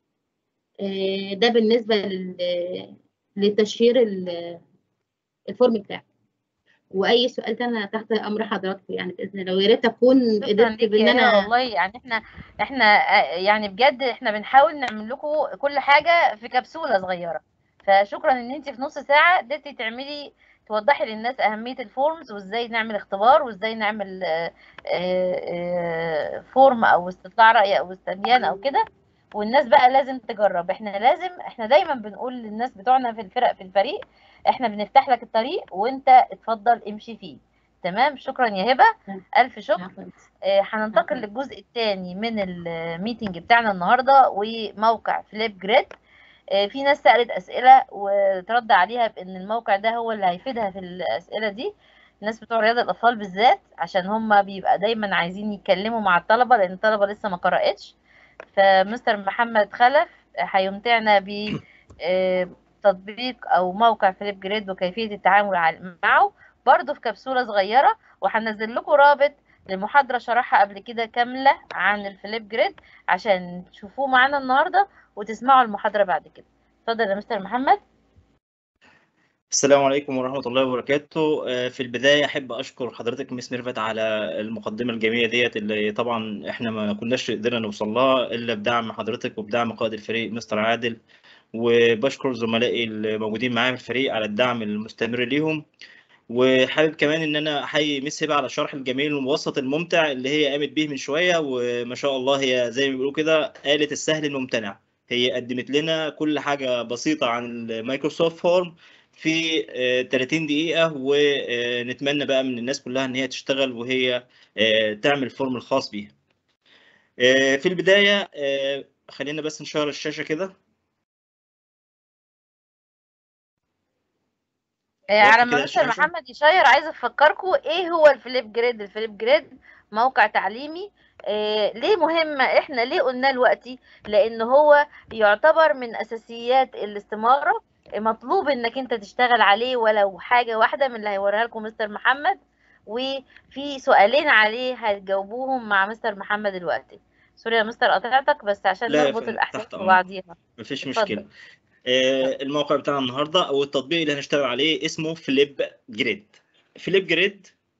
آه، ده بالنسبه لل- لتشهير ال- الفورم بتاعي. واي سؤال تاني أنا تحت امر حضراتكم يعني باذن الله. ويا ريت اكون شكرا قدرت ليك بان يا هبه، انا والله يعني احنا احنا آه، يعني بجد احنا بنحاول نعمل لكم كل حاجه في كبسوله صغيره. فشكرا ان انت في نص ساعه قدرتي تعملي توضحي للناس اهميه الفورمز وازاي نعمل اختبار وازاي نعمل آه، آه، آه، فورم او استطلاع راي او استبيان او كده. والناس بقى لازم تجرب. احنا لازم احنا دايما بنقول للناس بتوعنا في الفرق في الفريق احنا بنفتح لك الطريق وانت اتفضل امشي فيه. تمام. شكرا يا هبه، الف شكر. عفوا آه، هننتقل عفوا. للجزء الثاني من الميتنج بتاعنا النهارده وموقع فليب جريد. آه، في ناس سألت أسئلة وترد عليها بأن الموقع ده هو اللي هيفيدها في الأسئلة دي. الناس بتوع رياضة الأطفال بالذات عشان هم بيبقى دايما عايزين يتكلموا مع الطلبة لأن الطلبة لسه ما قرأتش. فمستر محمد خلف هيمتعنا ب آه، تطبيق أو موقع فليب جريد وكيفية التعامل ع- معه برضه في كبسولة صغيرة. وهنزل لكم رابط لمحاضرة شرحها قبل كده كاملة عن الفليب جريد عشان تشوفوه معانا النهاردة وتسمعوا المحاضرة بعد كده. اتفضل يا مستر محمد. السلام عليكم ورحمة الله وبركاته. آه، في البداية أحب أشكر حضرتك مس ميرفت على المقدمة الجميلة ديت اللي طبعا إحنا ما كناش قدرنا نوصل لها إلا بدعم حضرتك وبدعم قائد الفريق مستر عادل. وبشكر زملائي الموجودين معايا في الفريق على الدعم المستمر ليهم. وحابب كمان إن أنا أحيي مس هبة على الشرح الجميل المبسط الممتع اللي هي قامت به من شوية. وما شاء الله هي زي ما بيقولوا كده آلة السهل الممتنع. هي قدمت لنا كل حاجة بسيطة عن المايكروسوفت فورم في آه، ثلاثين دقيقة. ونتمنى بقى من الناس كلها إن هي تشتغل وهي آه، تعمل فورم الخاص بيها. آه، في البداية آه، خلينا بس نشير الشاشة كده. آه، على واضحة ما كده مستر الشاشة؟ محمد يشير عايزة افكركم ايه هو الفليب جريد. الفليب جريد موقع تعليمي. آه ليه مهم؟ احنا ليه قلنا دلوقتي؟ لان هو يعتبر من اساسيات الاستمارة. آه، مطلوب انك انت تشتغل عليه ولو حاجة واحدة من اللي هيوريها لكم مستر محمد. وفي سؤالين عليه هتجاوبوهم مع مستر محمد دلوقتي. سوري يا مستر قطعتك بس عشان لا يا نربط فندم، الاحداث تحت أمرك، ببعضيها. مفيش اتفضل. مشكلة. آه، الموقع بتاعنا النهارده او التطبيق اللي هنشتغل عليه اسمه فليب جريد. فليب جريد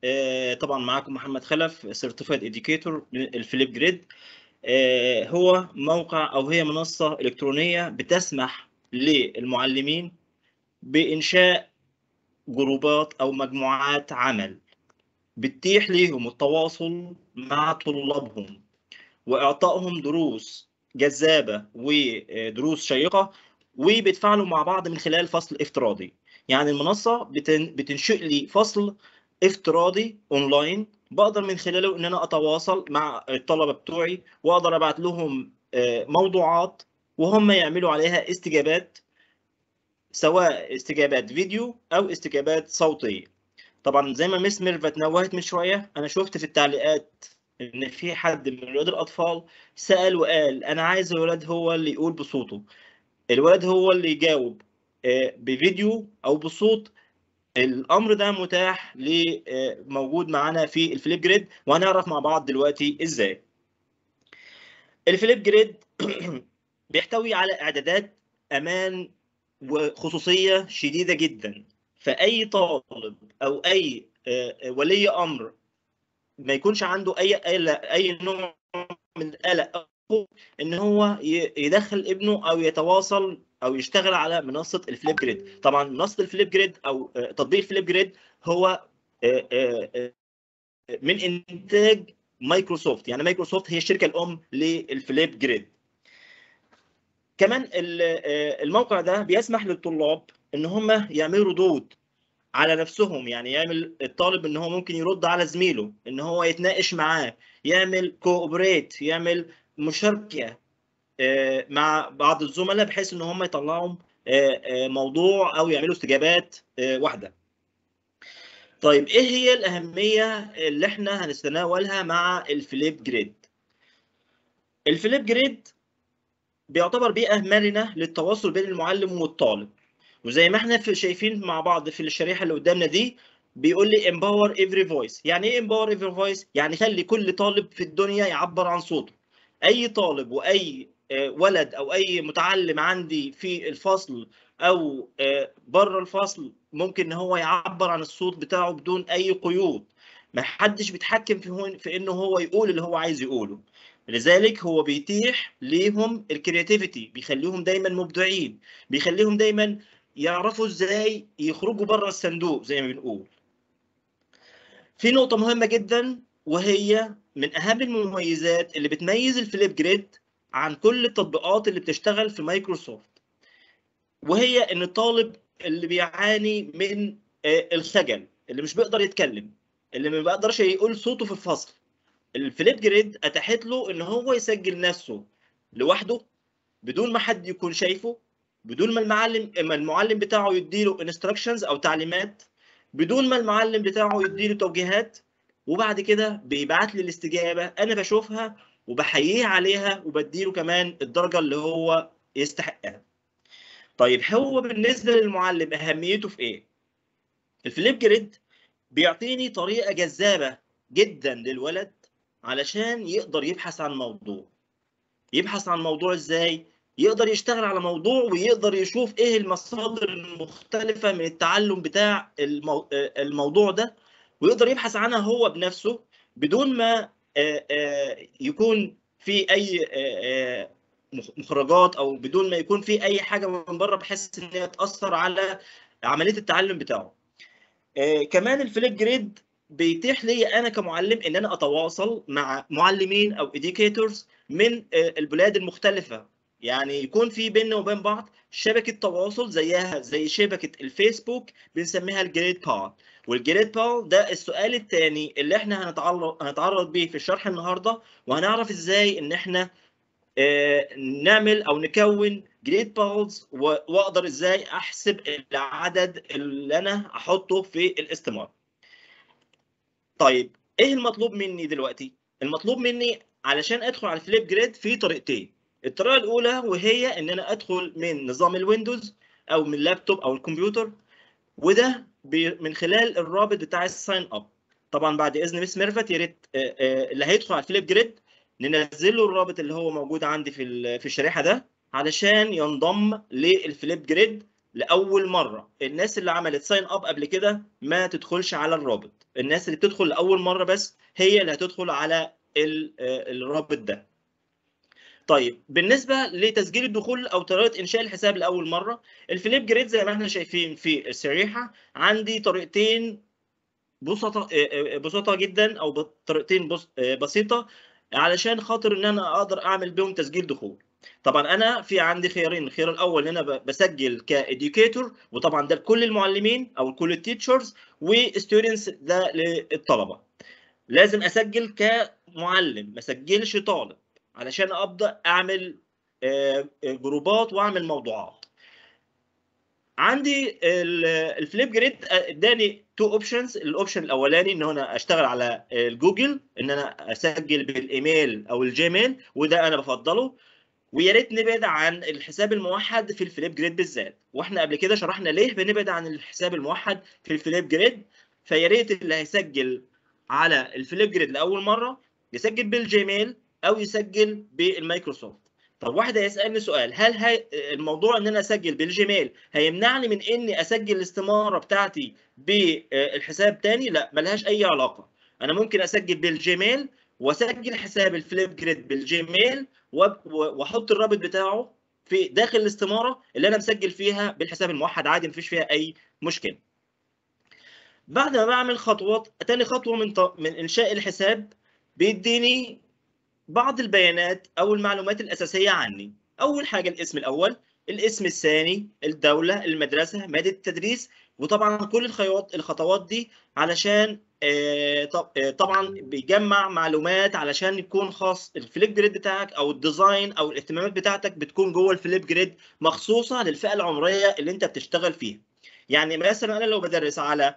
طبعا معاكم محمد خلف سيرتيفايد اديوكيتور الفليب جريد. هو موقع او هي منصه الكترونيه بتسمح للمعلمين بانشاء جروبات او مجموعات عمل بتتيح ليهم التواصل مع طلابهم واعطائهم دروس جذابه ودروس شيقه، وبيتفاعلوا مع بعض من خلال فصل افتراضي. يعني المنصه بتنشئ لي فصل افتراضي اونلاين بقدر من خلاله ان انا اتواصل مع الطلبه بتوعي، واقدر ابعت لهم موضوعات وهم يعملوا عليها استجابات، سواء استجابات فيديو او استجابات صوتيه. طبعا زي ما مس ميرفت نوهت من شويه، انا شفت في التعليقات ان في حد من ولاد الاطفال سال وقال انا عايز الولد هو اللي يقول بصوته، الولد هو اللي يجاوب بفيديو او بصوت. الامر ده متاح موجود معانا في الفليب جريد، وهنعرف مع بعض دلوقتي ازاي. الفليب جريد بيحتوي على اعدادات امان وخصوصيه شديده جدا، فاي طالب او اي ولي امر ما يكونش عنده اي اي نوع من القلق ان هو يدخل ابنه او يتواصل او يشتغل على منصه الفليب جريد. طبعا منصه الفليب جريد او تطبيق الفليب جريد هو من انتاج مايكروسوفت، يعني مايكروسوفت هي الشركه الام للفليب جريد. كمان الموقع ده بيسمح للطلاب ان هم يعملوا ردود على نفسهم، يعني يعمل الطالب ان هو ممكن يرد على زميله، ان هو يتناقش معاه، يعمل كوبريت، يعمل مشاركه مع بعض الزملاء بحيث ان هم يطلعوا موضوع او يعملوا استجابات واحده. طيب ايه هي الاهميه اللي احنا هنتناولها مع الفليب جريد؟ الفليب جريد بيعتبر بيئه مرنه للتواصل بين المعلم والطالب، وزي ما احنا شايفين مع بعض في الشريحه اللي قدامنا دي بيقول لي empower every voice. يعني ايه empower every voice؟ يعني خلي كل طالب في الدنيا يعبر عن صوته. اي طالب واي ولد او اي متعلم عندي في الفصل او بره الفصل ممكن ان هو يعبر عن الصوت بتاعه بدون اي قيود، ما حدش بيتحكم في في انه هو يقول اللي هو عايز يقوله. لذلك هو بيتيح ليهم الكرياتيفيتي، بيخليهم دايما مبدعين، بيخليهم دايما يعرفوا ازاي يخرجوا بره الصندوق زي ما بنقول. في نقطة مهمة جدا وهي من أهم المميزات اللي بتميز الفليب جريد عن كل التطبيقات اللي بتشتغل في مايكروسوفت، وهي إن الطالب اللي بيعاني من الخجل، اللي مش بيقدر يتكلم، اللي ما بيقدرش يقول صوته في الفصل، الفليب جريد أتاحت له إن هو يسجل نفسه لوحده بدون ما حد يكون شايفه، بدون ما المعلم ما المعلم بتاعه يديله انستراكشنز او تعليمات، بدون ما المعلم بتاعه يديله توجيهات، وبعد كده بيبعت لي الاستجابه انا بشوفها وبحييه عليها وبديله كمان الدرجه اللي هو يستحقها. طيب هو بالنسبه للمعلم اهميته في ايه؟ الفليب جريد بيعطيني طريقه جذابه جدا للولد علشان يقدر يبحث عن موضوع. يبحث عن موضوع ازاي؟ يقدر يشتغل على موضوع ويقدر يشوف ايه المصادر المختلفة من التعلم بتاع المو... الموضوع ده، ويقدر يبحث عنها هو بنفسه بدون ما يكون في اي مخرجات او بدون ما يكون في اي حاجة من بره بحيث ان هي تأثر على عملية التعلم بتاعه. كمان الفليب جريد بيتيح لي انا كمعلم ان انا اتواصل مع معلمين او educators من البلاد المختلفه، يعني يكون في بيننا وبين بعض شبكه تواصل زيها زي شبكه الفيسبوك بنسميها الجريد بال. والجريد بال ده السؤال الثاني اللي احنا هنتعرض هنتعرض بيه في الشرح النهارده، وهنعرف ازاي ان احنا نعمل او نكون جريد بالز، واقدر ازاي احسب العدد اللي انا احطه في الاستمارة. طيب ايه المطلوب مني دلوقتي؟ المطلوب مني علشان ادخل على الفليب جريد في طريقتين. الطريقه الاولى وهي ان انا ادخل من نظام الويندوز او من اللابتوب او الكمبيوتر، وده من خلال الرابط بتاع الساين اب. طبعا بعد اذن مس ميرفت يا ريت اللي هيدخل على الفليب جريد ننزل له الرابط اللي هو موجود عندي في في الشريحه ده علشان ينضم للفليب جريد لاول مره، الناس اللي عملت ساين اب قبل كده ما تدخلش على الرابط، الناس اللي بتدخل لاول مره بس هي اللي هتدخل على الرابط ده. طيب بالنسبه لتسجيل الدخول او طريقه انشاء الحساب لاول مره، الفليب جريد زي ما احنا شايفين في الشريحه عندي طريقتين بسيطه بسيطه جدا، او طريقتين بسيطه علشان خاطر ان انا اقدر اعمل بيهم تسجيل دخول. طبعا انا في عندي خيارين، الخيار الاول ان انا بسجل كاديوكيتور، وطبعا ده لكل المعلمين او لكل التيتشرز، وستودنتس ده للطلبه. لازم اسجل كمعلم، ما اسجلش طالب علشان ابدا اعمل جروبات واعمل موضوعات. عندي الفليب جريد اداني تو اوبشنز. الاوبشن الاولاني ان انا اشتغل على الجوجل، ان انا اسجل بالايميل او الجيميل، وده انا بفضله. ويا ريت نبعد عن الحساب الموحد في الفليب جريد بالذات، واحنا قبل كده شرحنا ليه بنبعد عن الحساب الموحد في الفليب جريد. فيا ريت اللي هيسجل على الفليب جريد لاول مره يسجل بالجيميل او يسجل بالمايكروسوفت. طب واحد هيسالني سؤال، هل هي الموضوع ان انا اسجل بالجيميل هيمنعني من اني اسجل الاستماره بتاعتي بالحساب تاني؟ لا، ملهاش اي علاقه. انا ممكن اسجل بالجيميل واسجل حساب الفليب جريد بالجيميل واحط الرابط بتاعه في داخل الاستماره اللي انا مسجل فيها بالحساب الموحد عادي، مفيش فيها اي مشكله. بعد ما بعمل خطوات، تاني خطوه من من انشاء الحساب بيديني بعض البيانات او المعلومات الاساسيه عني. اول حاجه الاسم الاول، الاسم الثاني، الدوله، المدرسه، ماده التدريس، وطبعا كل الخيوط الخطوات دي علشان طبعا بيجمع معلومات علشان يكون خاص الفليب جريد بتاعك، او الديزاين او الاهتمامات بتاعتك بتكون جوه الفليب جريد مخصوصه للفئه العمريه اللي انت بتشتغل فيها. يعني مثلا انا لو بدرس على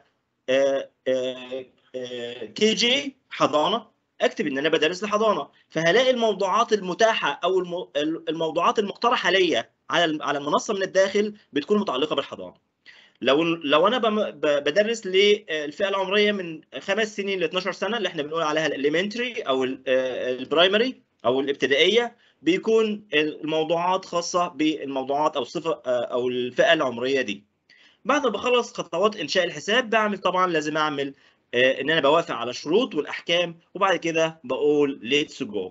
كي جي حضانه، اكتب ان انا بدرس لحضانه، فهلاقي الموضوعات المتاحه او الموضوعات المقترحه ليا على على المنصه من الداخل بتكون متعلقه بالحضانه. لو لو انا بدرس للفئه العمريه من خمس سنين ل اتناشر سنه اللي احنا بنقول عليها الاليمنتري او البرايمري او الابتدائيه، بيكون الموضوعات خاصه بالموضوعات او الصفه او الفئه العمريه دي. بعد ما بخلص خطوات انشاء الحساب بعمل طبعا لازم اعمل ان انا بوافق على الشروط والاحكام، وبعد كده بقول ليتس جو.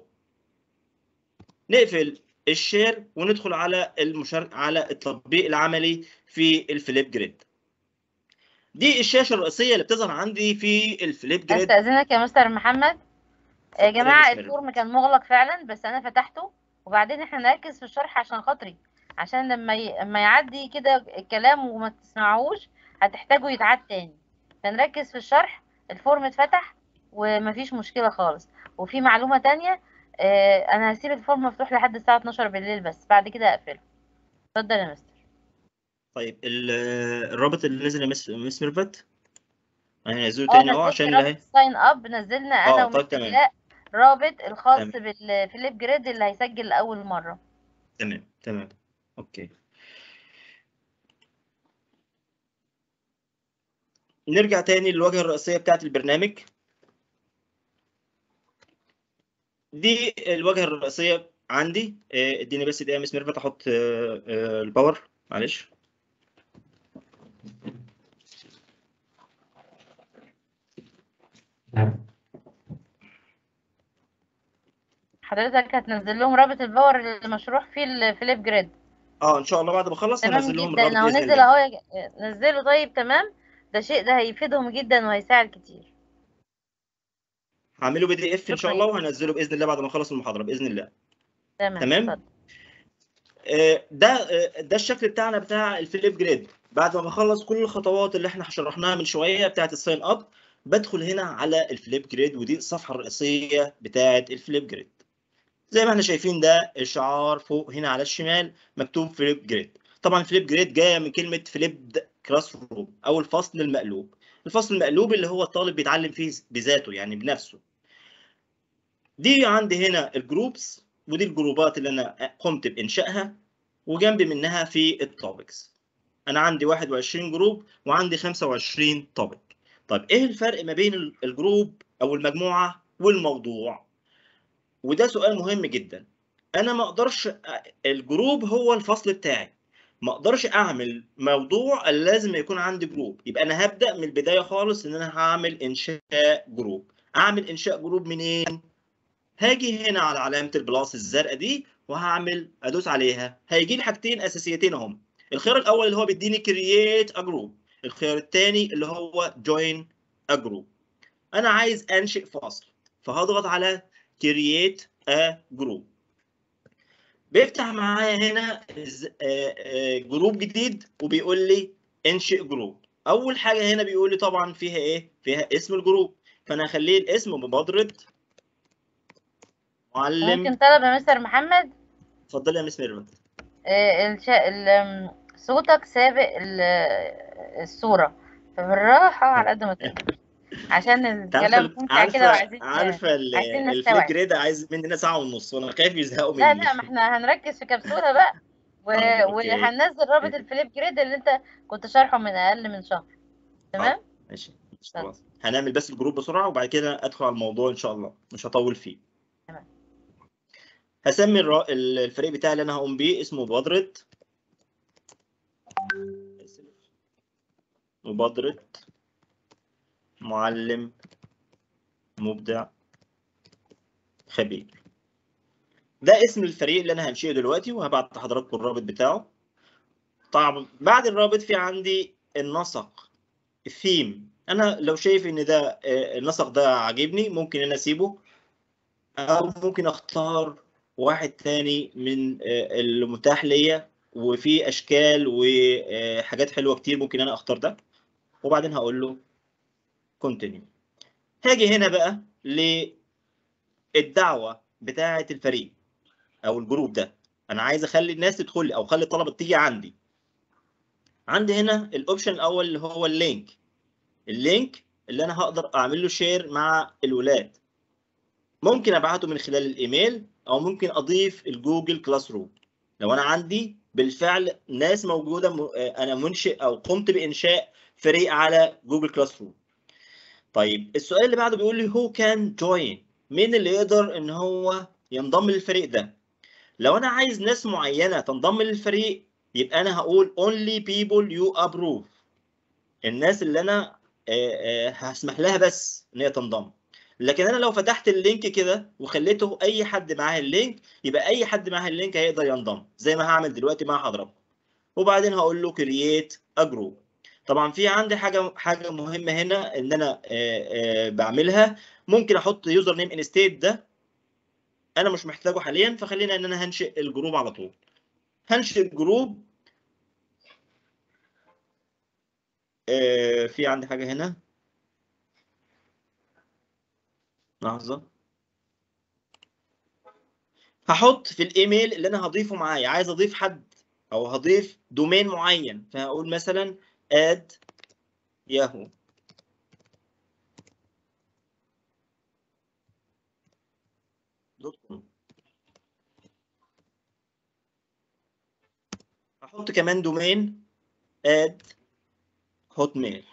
نقفل الشير وندخل على المشاركه على التطبيق العملي في الفليب جريد. دي الشاشه الرئيسيه اللي بتظهر عندي في الفليب جريد. استاذنك يا مستر محمد يا جماعه، الفورم كان مغلق فعلا بس انا فتحته، وبعدين احنا نركز في الشرح عشان خاطري، عشان لما ي... لما يعدي كده الكلام وما تسمعوش هتحتاجوا يتعاد تاني. فنركز في الشرح. الفورم اتفتح ومفيش مشكله خالص. وفي معلومه تانية، اه انا هسيب الفورم مفتوح لحد الساعه اتناشر بالليل، بس بعد كده اقفله. اتفضل يا مستر. طيب الرابط اللي نزل يا مس ميرفت هننزله تاني اه عشان اللي هي ساين اب نزلنا انا اه طيب تمام. ومستر رابط الخاص بالفليب جريد اللي هيسجل لاول مره. تمام تمام اوكي. نرجع تاني للواجهه الرئيسيه بتاعت البرنامج. دي الواجهه الرئيسيه عندي. اديني بس دقيقه يا مس ميرفت احط الباور، معلش. حضرتك هتنزل لهم رابط الباور اللي مشروح فيه الفليب جريد؟ اه ان شاء الله بعد ما اخلص هنزل لهم الرابط باذن الله. نزل اهو، نزله. طيب تمام، ده شيء ده هيفيدهم جدا وهيساعد كتير. هعمله بي دي اف ان شاء الله وهنزله باذن الله بعد ما اخلص المحاضره باذن الله. تمام تمام. آه ده آه ده الشكل بتاعنا بتاع الفليب جريد. بعد ما بخلص كل الخطوات اللي احنا شرحناها من شويه بتاعت الساين اب، بدخل هنا على الفليب جريد، ودي الصفحه الرئيسيه بتاعت الفليب جريد. زي ما احنا شايفين ده الشعار فوق هنا على الشمال مكتوب فليب جريد. طبعا فليب جريد جايه من كلمه فليبد كلاس روم او الفصل المقلوب. الفصل المقلوب اللي هو الطالب بيتعلم فيه بذاته يعني بنفسه. دي عندي هنا الجروبس، ودي الجروبات اللي انا قمت بانشائها، وجنبي منها في التوبكس. انا عندي واحد وعشرين جروب وعندي خمسة وعشرين توبك. طيب ايه الفرق ما بين الجروب او المجموعه والموضوع؟ وده سؤال مهم جدا. انا ما اقدرش، الجروب هو الفصل بتاعي، ما اقدرش اعمل موضوع الا لازم يكون عندي جروب. يبقى انا هبدا من البدايه خالص ان انا هعمل انشاء جروب. اعمل انشاء جروب منين؟ هاجي هنا على علامه البلاس الزرقاء دي وهعمل ادوس عليها. هيجي لي حاجتين اساسيتين اهم. الخيار الاول اللي هو بيديني كرييت ا جروب، الخيار الثاني اللي هو جوين ا جروب. انا عايز انشئ فصل، فهضغط على كرييت ا جروب. بيفتح معايا هنا جروب جديد وبيقول لي انشئ جروب. اول حاجه هنا بيقول لي طبعا فيها ايه؟ فيها اسم الجروب، فانا هخليه الاسم مبادره معلم. ممكن طلب يا مستر محمد؟ اتفضلي يا مس ميرفت. آه، الشا... ال... آم، صوتك سابق ال... الصورة، فبالراحة على قد ما تقدر عشان الكلام عارفه ممتع كده، عارفه وعايزين عارفه عايزين الفليب نستوعب. جريد عايز مننا ساعه ونص وانا خايف يزهقوا لا مني. لا، ما احنا هنركز في كبسولة بقى و... حاضر، اوكي. وهننزل رابط الفليب جريد اللي انت كنت شارحه من اقل من شهر. حاضر، تمام. ماشي خلاص. هنعمل بس الجروب بسرعه وبعد كده ادخل على الموضوع ان شاء الله، مش هطول فيه. تمام. هسمي الر- الفريق بتاعي اللي انا هقوم بيه اسمه مبادره مبادره معلم مبدع خبير. ده اسم الفريق اللي انا هنشئه دلوقتي، وهبعت لحضراتكم الرابط بتاعه. طبعا بعد الرابط في عندي النسق، الثيم. انا لو شايف ان ده آه، النسق ده عاجبني ممكن انا اسيبه، او ممكن اختار واحد تاني من آه، المتاح ليا، وفي اشكال وحاجات حلوه كتير ممكن انا اختار ده، وبعدين هقول له كونتينيو. هاجي هنا بقى للدعوه بتاعه الفريق او الجروب ده. انا عايز اخلي الناس تدخل لي او اخلي الطلبه تيجي عندي. عندي هنا الاوبشن الاول اللي هو اللينك. اللينك اللي انا هقدر اعمل له شير مع الولاد. ممكن ابعته من خلال الايميل او ممكن اضيف الجوجل كلاس روم. لو انا عندي بالفعل ناس موجوده م... انا منشئ او قمت بانشاء فريق على جوجل كلاس روم. طيب السؤال اللي بعده بيقول لي هو كان جوين، مين اللي يقدر ان هو ينضم للفريق ده؟ لو انا عايز ناس معينه تنضم للفريق يبقى انا هقول only people you approve، الناس اللي انا آه، آه، هسمح لها بس ان هي تنضم. لكن انا لو فتحت اللينك كده وخليته اي حد معاه اللينك يبقى اي حد معاه اللينك هيقدر ينضم زي ما هعمل دلوقتي مع حضراتكم. وبعدين هقول له كرييت ا جروب. طبعا في عندي حاجه حاجه مهمه هنا ان انا آه، آه، بعملها. ممكن احط يوزر نيم انستيت، ده انا مش محتاجه حاليا، فخلينا ان انا هنشئ الجروب على طول. هنشئ الجروب. آه، في عندي حاجه هنا، لحظه. هحط في الايميل اللي انا هضيفه معايا، عايز اضيف حد او هضيف دومين معين، فهقول مثلا اد ياهو. دوت كوم. هحط كمان دومين اد هوت ميل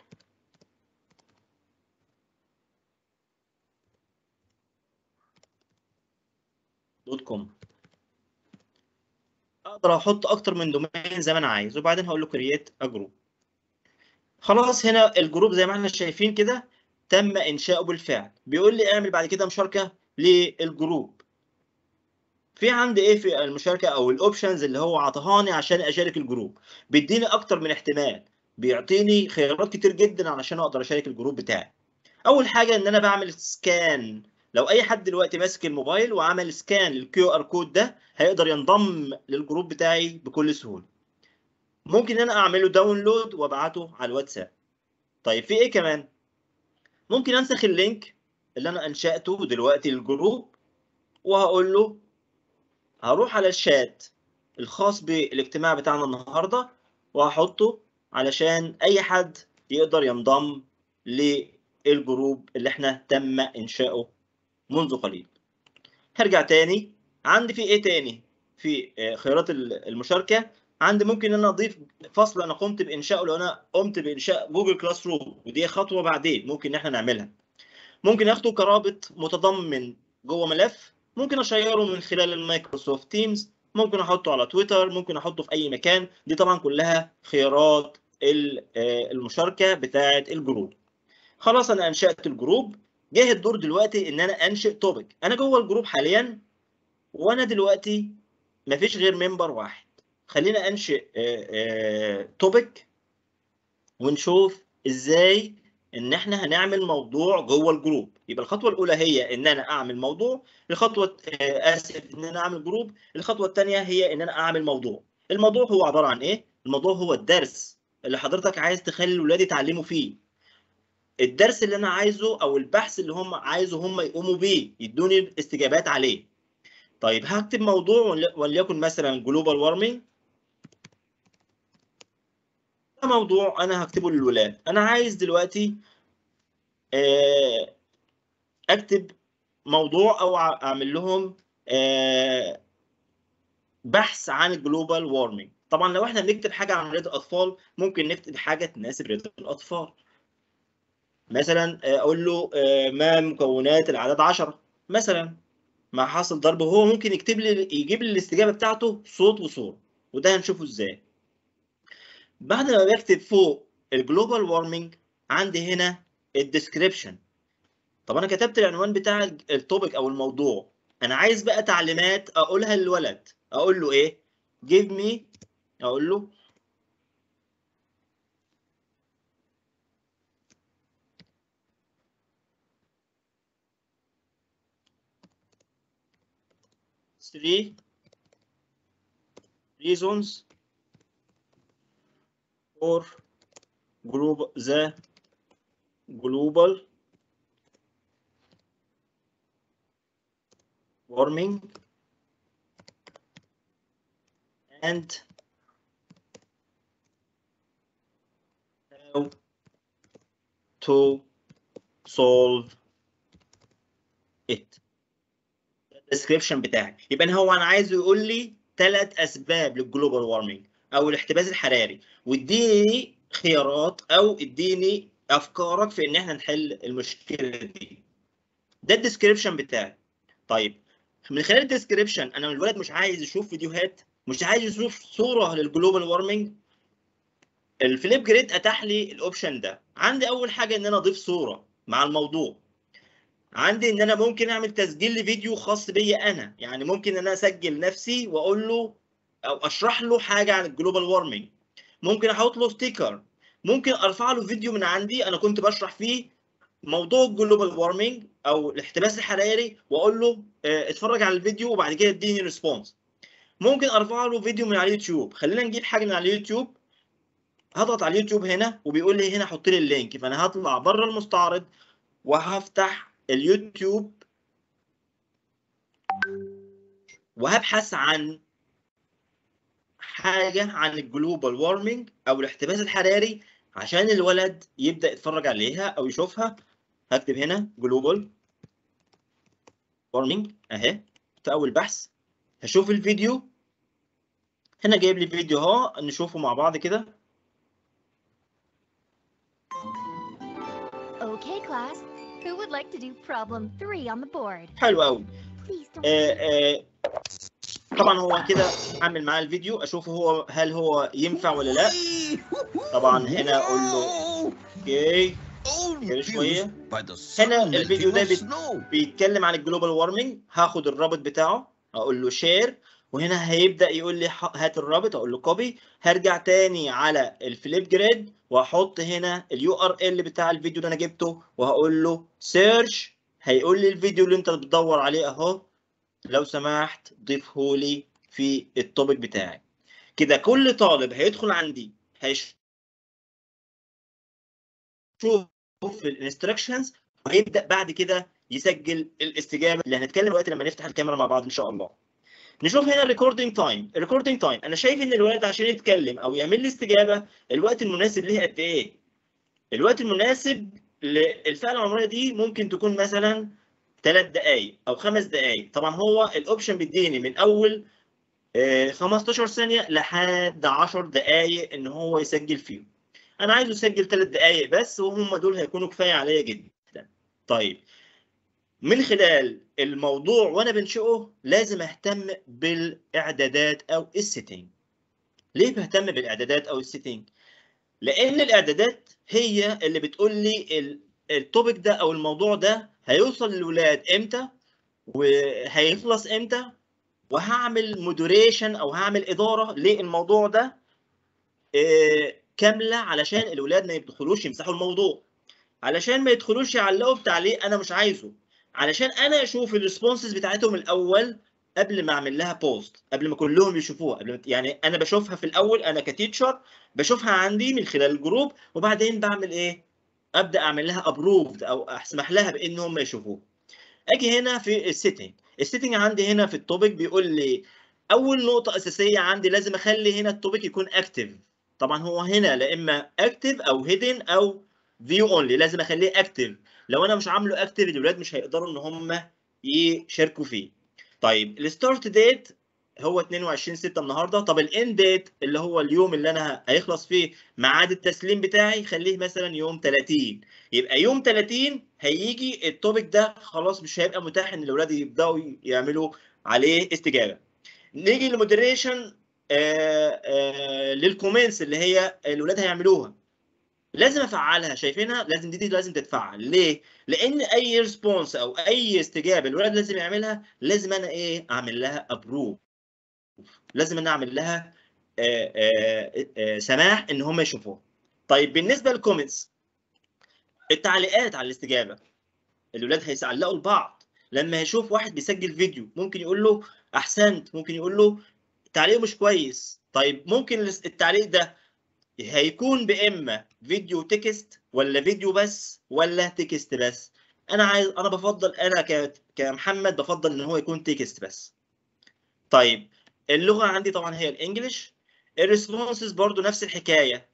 دوت كوم. اقدر احط اكتر من دومين زي ما انا عايز، وبعدين هقول له كرييت ا جروب. خلاص هنا الجروب زي ما احنا شايفين كده تم انشاؤه بالفعل. بيقول لي اعمل بعد كده مشاركه للجروب. في عندي ايه في المشاركه او الاوبشنز اللي هو عطهاني عشان اشارك الجروب؟ بيديني اكتر من احتمال، بيعطيني خيارات كتير جدا علشان اقدر اشارك الجروب بتاعي. اول حاجه ان انا بعمل سكان. لو اي حد دلوقتي ماسك الموبايل وعمل سكان للكيو ار كود ده هيقدر ينضم للجروب بتاعي بكل سهوله. ممكن انا اعمله داونلود وابعته على الواتساب. طيب في ايه كمان؟ ممكن انسخ اللينك اللي انا انشاته دلوقتي للجروب، وهقول له هروح على الشات الخاص بالاجتماع بتاعنا النهارده وهحطه علشان اي حد يقدر ينضم للجروب اللي احنا تم انشاؤه منذ قليل. هرجع تاني. عندي في ايه تاني في خيارات المشاركه؟ عندي ممكن ان انا اضيف فصل انا قمت بانشائه. لو انا قمت بانشاء جوجل كلاس روم ودي خطوه بعدين ممكن ان احنا نعملها، ممكن اخده كرابط متضمن جوه ملف، ممكن اشيره من خلال المايكروسوفت تيمز ممكن احطه على تويتر، ممكن احطه في اي مكان. دي طبعا كلها خيارات المشاركه بتاعه الجروب. خلاص انا انشات الجروب، جه الدور دلوقتي ان انا انشئ توبيك. انا جوه الجروب حاليا، وانا دلوقتي مفيش غير ممبر واحد. خلينا انشئ توبيك ونشوف ازاي ان احنا هنعمل موضوع جوه الجروب. يبقى الخطوه الاولى هي ان انا اعمل موضوع، الخطوه اسف ان انا اعمل جروب، الخطوه الثانيه هي ان انا اعمل موضوع. الموضوع هو عباره عن ايه؟ الموضوع هو الدرس اللي حضرتك عايز تخلي الولاد يتعلموا فيه، الدرس اللي انا عايزه او البحث اللي هم عايزه هم يقوموا بيه، يدوني استجابات عليه. طيب هكتب موضوع وليكن مثلا جلوبال وارمينج. ده موضوع انا هكتبه للولاد. انا عايز دلوقتي اكتب موضوع او اعمل لهم بحث عن الجلوبال وارمينج. طبعا لو احنا بنكتب حاجه عن رياضه الاطفال ممكن نكتب حاجه تناسب رياضه الاطفال. مثلا اقول له ما مكونات العدد عشرة مثلا مع حاصل ضرب. هو ممكن يكتب لي يجيب لي الاستجابه بتاعته صوت وصوره، وده هنشوفه ازاي. بعد ما بكتب فوق الجلوبال وارمينج عندي هنا الديسكريبشن. طب انا كتبت العنوان بتاع التوبيك او الموضوع، انا عايز بقى تعليمات اقولها للولد. اقول له ايه؟ give me، اقول له three reasons for global the global warming and how to solve it. الديسكريبشن بتاعي. يبقى هو انا عايزه يقول لي ثلاث اسباب للجلوبال وارمينج او الاحتباس الحراري، واديني خيارات او اديني افكارك في ان احنا نحل المشكله دي. ده الديسكريبشن بتاعي. طيب من خلال الديسكريبشن انا الولد مش عايز يشوف فيديوهات، مش عايز يشوف صوره للجلوبال وارمينج. الفليب جريد اتاح لي الاوبشن ده. عندي اول حاجه ان انا اضيف صوره مع الموضوع. عندي ان انا ممكن اعمل تسجيل لفيديو خاص بيا انا، يعني ممكن ان انا اسجل نفسي واقول له او اشرح له حاجه عن الجلوبال وارمينج. ممكن احط له ستيكر، ممكن ارفع له فيديو من عندي انا كنت بشرح فيه موضوع الجلوبال وارمينج او الاحتباس الحراري، واقول له اتفرج على الفيديو وبعد كده اديني ريسبونس. ممكن ارفع له فيديو من على اليوتيوب. خلينا نجيب حاجه من على اليوتيوب. هضغط على اليوتيوب هنا وبيقول لي هنا حط لي اللينك، فانا هطلع بره المستعرض وهفتح اليوتيوب وهبحث عن حاجه عن الجلوبال وارمينج او الاحتباس الحراري عشان الولد يبدا يتفرج عليها او يشوفها. هكتب هنا جلوبال وارمينج اهي في اول بحث. هشوف الفيديو هنا، جايب لي فيديو اهو، نشوفه مع بعض كده. Okay, class. Who would like to do problem three on the board? حلو قوي. Please don't. آه آه طبعا هو كده عامل معاه الفيديو، اشوفه هو هل هو ينفع ولا لا. طبعا هنا اقول له اوكي كده شويه. هنا الفيديو ده بيتكلم عن الجلوبال وارمينج. هاخد الرابط بتاعه اقول له شير، وهنا هيبدا يقول لي هات الرابط، اقول له كوبي. هرجع تاني على الفليب جريد واحط هنا اليو ار ال بتاع الفيديو اللي انا جبته وهقول له سيرش. هيقول لي الفيديو اللي انت بتدور عليه اهو، لو سمحت ضيفه لي في التوبيك بتاعي. كده كل طالب هيدخل عندي هيشوف الانستراكشنز وهيبدا بعد كده يسجل الاستجابه اللي هنتكلم دلوقتي لما نفتح الكاميرا مع بعض ان شاء الله. نشوف هنا الريكوردينج تايم. الريكوردينج تايم انا شايف ان الولد عشان يتكلم او يعمل لي استجابه الوقت المناسب ليه قد ايه؟ الوقت المناسب للفئه العمريه دي ممكن تكون مثلا ثلاث دقائق او خمس دقائق. طبعا هو الاوبشن بيديني من اول خمستاشر ثانيه لحد عشر دقائق ان هو يسجل فيهم. انا عايزه يسجل ثلاث دقائق بس، وهم دول هيكونوا كفايه عليا جدا. طيب من خلال الموضوع وانا بنشئه لازم اهتم بالاعدادات او السيتنج. ليه بهتم بالاعدادات او السيتنج؟ لان الاعدادات هي اللي بتقول لي التوبيك ده او الموضوع ده هيوصل للولاد امتى وهيخلص امتى، وهعمل مودريشن او هعمل اداره للموضوع ده كامله علشان الولاد ما يدخلوش يمسحوا الموضوع، علشان ما يدخلوش يعلقوا بتعليق انا مش عايزه، علشان انا اشوف الريسبونسز بتاعتهم الاول قبل ما اعمل لها بوست، قبل ما كلهم يشوفوها، قبل ما يعني انا بشوفها في الاول، انا كتيتشر بشوفها عندي من خلال الجروب، وبعدين بعمل ايه؟ ابدا اعمل لها ابروفد او اسمح لها بان هم يشوفوها. اجي هنا في السيتنج، السيتنج عندي هنا في التوبيك بيقول لي اول نقطه اساسيه عندي لازم اخلي هنا التوبيك يكون اكتف. طبعا هو هنا لا اما اكتف او هيدن او فيو اونلي، لازم اخليه اكتف. لو انا مش عامله اكتف الولاد مش هيقدروا ان هم يشاركوا فيه. طيب الستارت ديت هو اتنين وعشرين ستة النهارده. طب الاند ديت اللي هو اليوم اللي انا هيخلص فيه ميعاد التسليم بتاعي خليه مثلا يوم تلاتين. يبقى يوم تلاتين هيجي التوبيك ده خلاص مش هيبقى متاح ان الاولاد يبداوا يعملوا عليه استجابه. نيجي للمودريشن للكومنتس اللي هي الاولاد هيعملوها، لازم افعلها. شايفينها؟ لازم دي, دي لازم تتفعل. ليه؟ لان اي ريسبونس او اي استجابه الولاد لازم يعملها لازم انا ايه؟ اعمل لها ابروف، لازم انا اعمل لها آآ آآ آآ سماح ان هم يشوفوها. طيب بالنسبه للكومنتس، التعليقات على الاستجابه، الولاد هيعلقوا لبعض. لما يشوف واحد بيسجل فيديو ممكن يقول له احسنت، ممكن يقول له تعليق مش كويس. طيب ممكن التعليق ده هيكون باما فيديو تكست ولا فيديو بس ولا تكست بس. انا عايز انا بفضل انا كمحمد بفضل ان هو يكون تكست بس. طيب اللغه عندي طبعا هي الانجليش. الريسبونسز برضو نفس الحكايه.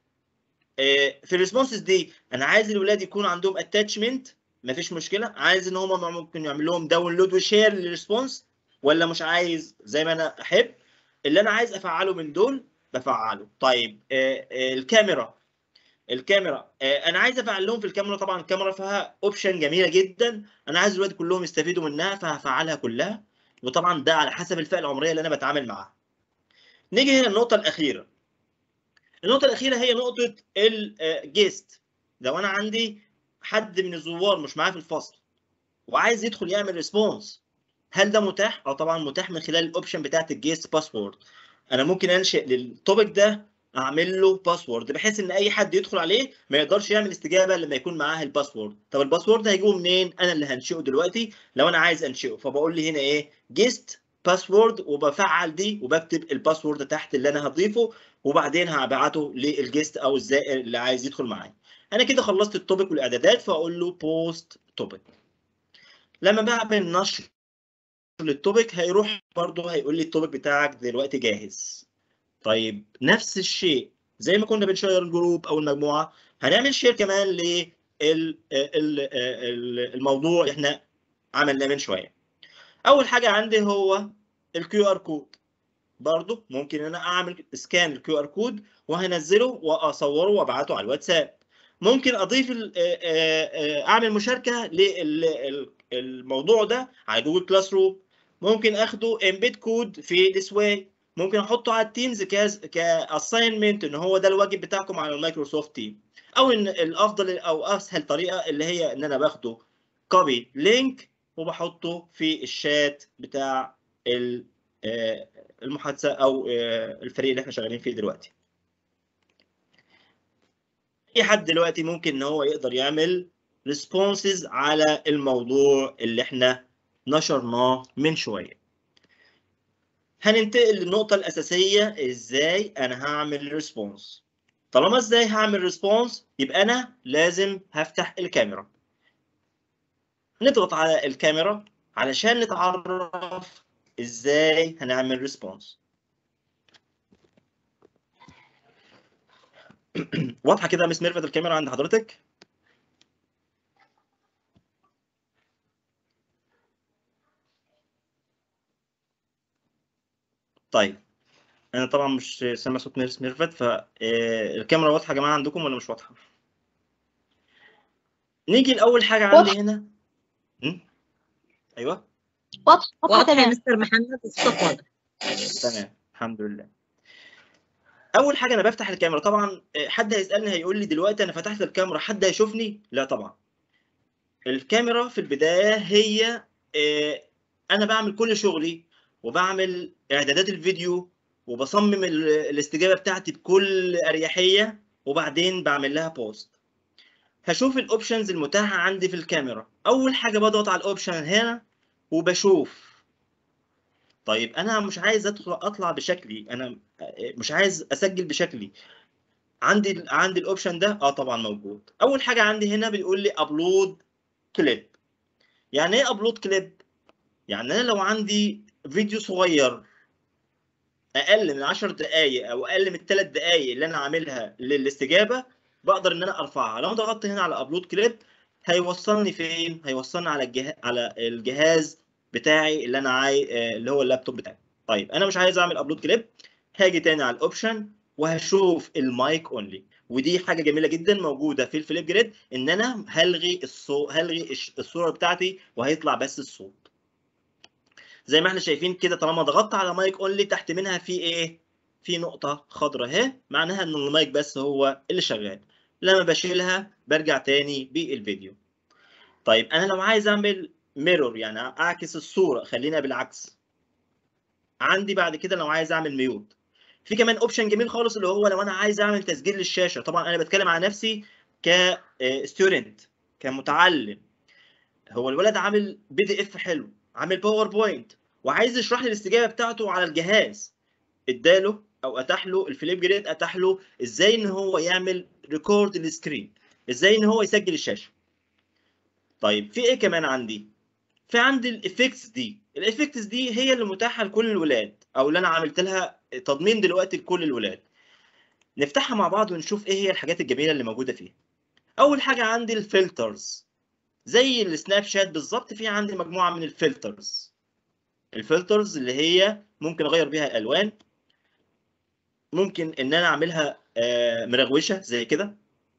في الريسبونسز دي انا عايز الولاد يكون عندهم اتاتشمنت، مفيش مشكله. عايز ان هم ممكن يعمل لهم داونلود وشير للريسبونس، ولا مش عايز زي ما انا احب. اللي انا عايز افعله من دول بفعله. طيب الكاميرا، الكاميرا انا عايز افعل لهم في الكاميرا. طبعا الكاميرا فيها اوبشن جميله جدا، انا عايز الولاد كلهم يستفيدوا منها فهفعلها كلها، وطبعا ده على حسب الفئه العمريه اللي انا بتعامل معاها. نيجي هنا النقطه الاخيره. النقطة الأخيرة هي نقطة الجيست. لو أنا عندي حد من الزوار مش معايا في الفصل وعايز يدخل يعمل ريسبونس، هل ده متاح؟ أه طبعا متاح من خلال الأوبشن بتاعت الجيست باسورد. أنا ممكن أنشئ للتوبيك ده أعمل له باسورد بحيث إن أي حد يدخل عليه ما يقدرش يعمل استجابة لما يكون معاه الباسورد. طب الباسورد هيجيبه منين؟ أنا اللي هنشئه دلوقتي لو أنا عايز أنشئه، فبقول لي هنا إيه؟ جيست باسورد، وبفعل دي وبكتب الباسورد تحت اللي انا هضيفه، وبعدين هبعته للجيست او الزائر اللي عايز يدخل معايا. انا كده خلصت التوبيك والاعدادات، فاقول له بوست توبيك. لما بعمل نشر للتوبيك هيروح برضه هيقول لي التوبيك بتاعك دلوقتي جاهز. طيب نفس الشيء زي ما كنا بنشير الجروب او المجموعه، هنعمل شير كمان للموضوع اللي احنا عملناه من شويه. اول حاجه عندي هو الكيو ار كود. برضه ممكن انا اعمل سكان الكيو ار كود وهنزله واصوره وابعته على الواتساب. ممكن اضيف اعمل مشاركه للموضوع ده على جوجل كلاس روم. ممكن اخده امبيد كود في ديسواي. ممكن احطه على التيمز كاساينمنت ان هو ده الواجب بتاعكم على المايكروسوفت تيم. او ان الافضل او اسهل طريقه اللي هي ان انا باخده كوبي لينك وبحطه في الشات بتاع المحادثه او الفريق اللي احنا شغالين فيه دلوقتي. اي حد دلوقتي ممكن ان هو يقدر يعمل ريسبونسز على الموضوع اللي احنا نشرناه من شويه. هننتقل للنقطه الاساسيه، ازاي انا هعمل ريسبونس. طالما ازاي هعمل ريسبونس يبقى انا لازم هفتح الكاميرا. نضغط على الكاميرا علشان نتعرف ازاي هنعمل ريسبونس. واضحه كده يا مس ميرفت الكاميرا عند حضرتك؟ طيب انا طبعا مش سامع صوت مس ميرفت، فالكاميرا واضحه يا جماعه عندكم ولا مش واضحه؟ نيجي لاول حاجه عندي هنا. م? ايوه واضحه واضحه واضحه يا تمام. مستر محمد، الصوت واضح. تمام الحمد لله. اول حاجه انا بفتح الكاميرا. طبعا حد هيسالني هيقول لي دلوقتي انا فتحت الكاميرا حد هيشوفني؟ لا طبعا. الكاميرا في البدايه هي آه، انا بعمل كل شغلي وبعمل اعدادات الفيديو وبصمم ال- الاستجابه بتاعتي بكل اريحيه، وبعدين بعمل لها بوست. هشوف الاوبشنز المتاحه عندي في الكاميرا. اول حاجه بضغط على الاوبشن هنا وبشوف. طيب انا مش عايز ادخل اطلع بشكلي، انا مش عايز اسجل بشكلي. عندي عندي الاوبشن ده اه طبعا موجود. اول حاجه عندي هنا بيقول لي ابلود كليب. يعني ايه ابلود كليب؟ يعني انا لو عندي فيديو صغير اقل من عشر دقائق او اقل من ثلاث دقائق اللي انا عاملها للاستجابه، بقدر ان انا ارفعها. لو ضغطت هنا على ابلود كليب هيوصلني فين؟ هيوصلني على الجهاز على الجهاز بتاعي اللي انا عاي... اللي هو اللابتوب بتاعي. طيب انا مش عايز اعمل ابلود كليب، هاجي تاني على الاوبشن وهشوف المايك اونلي. ودي حاجه جميله جدا موجوده في الفليب جريد، ان انا هلغي الصوت، هلغي الصوره بتاعتي وهيطلع بس الصوت. زي ما احنا شايفين كده، طالما ضغطت على مايك اونلي تحت منها في ايه؟ في نقطة خضراء اهي، معناها ان المايك بس هو اللي شغال. لما بشيلها برجع تاني بالفيديو. طيب انا لو عايز اعمل ميرور، يعني اعكس الصورة، خلينا بالعكس. عندي بعد كده لو عايز اعمل ميوت، في كمان اوبشن جميل خالص اللي هو لو انا عايز اعمل تسجيل للشاشة. طبعا انا بتكلم عن نفسي كستودنت، كمتعلم. هو الولد عامل بي دي اف حلو، عامل باوربوينت، وعايز يشرح لي الاستجابه بتاعته على الجهاز. اداله او اتاح له الفليب جريد، اتاح له ازاي ان هو يعمل ريكورد للسكرين، ازاي ان هو يسجل الشاشه. طيب في ايه كمان عندي؟ في عندي الافكتس دي. الافكتس دي هي اللي متاحه لكل الولاد، او اللي انا عملت لها تضمين دلوقتي لكل الولاد. نفتحها مع بعض ونشوف ايه هي الحاجات الجميله اللي موجوده فيها. اول حاجه عندي الفلترز، زي السناب شات بالظبط. في عندي مجموعه من الفلترز. الفلترز اللي هي ممكن اغير بيها الالوان، ممكن ان انا اعملها مروشه زي كده.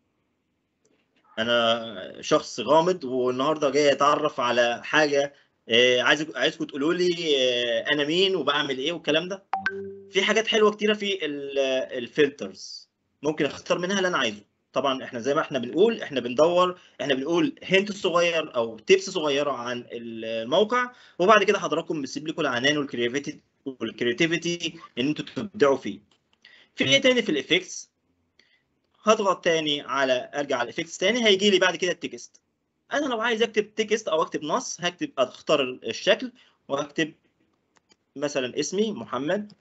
انا شخص غامض والنهارده جاي اتعرف على حاجه، عايز عايزكم تقولوا لي انا مين وبعمل ايه والكلام ده. في حاجات حلوه كتيره في الفلترز، ممكن اختار منها اللي انا عايزه. طبعا احنا زي ما احنا بنقول، احنا بندور، احنا بنقول هنت صغير او تيبس صغيره عن الموقع، وبعد كده حضراتكم بنسيب لكم العنان والكرياتيفيتي والكرياتيفيتي ان انتوا تبدعوا فيه. في ايه تاني في الافكتس؟ هضغط تاني على ارجع على الافكتس تاني، هيجي لي بعد كده التكست. انا لو عايز اكتب تكست او اكتب نص، هكتب اختار الشكل وهكتب مثلا اسمي محمد.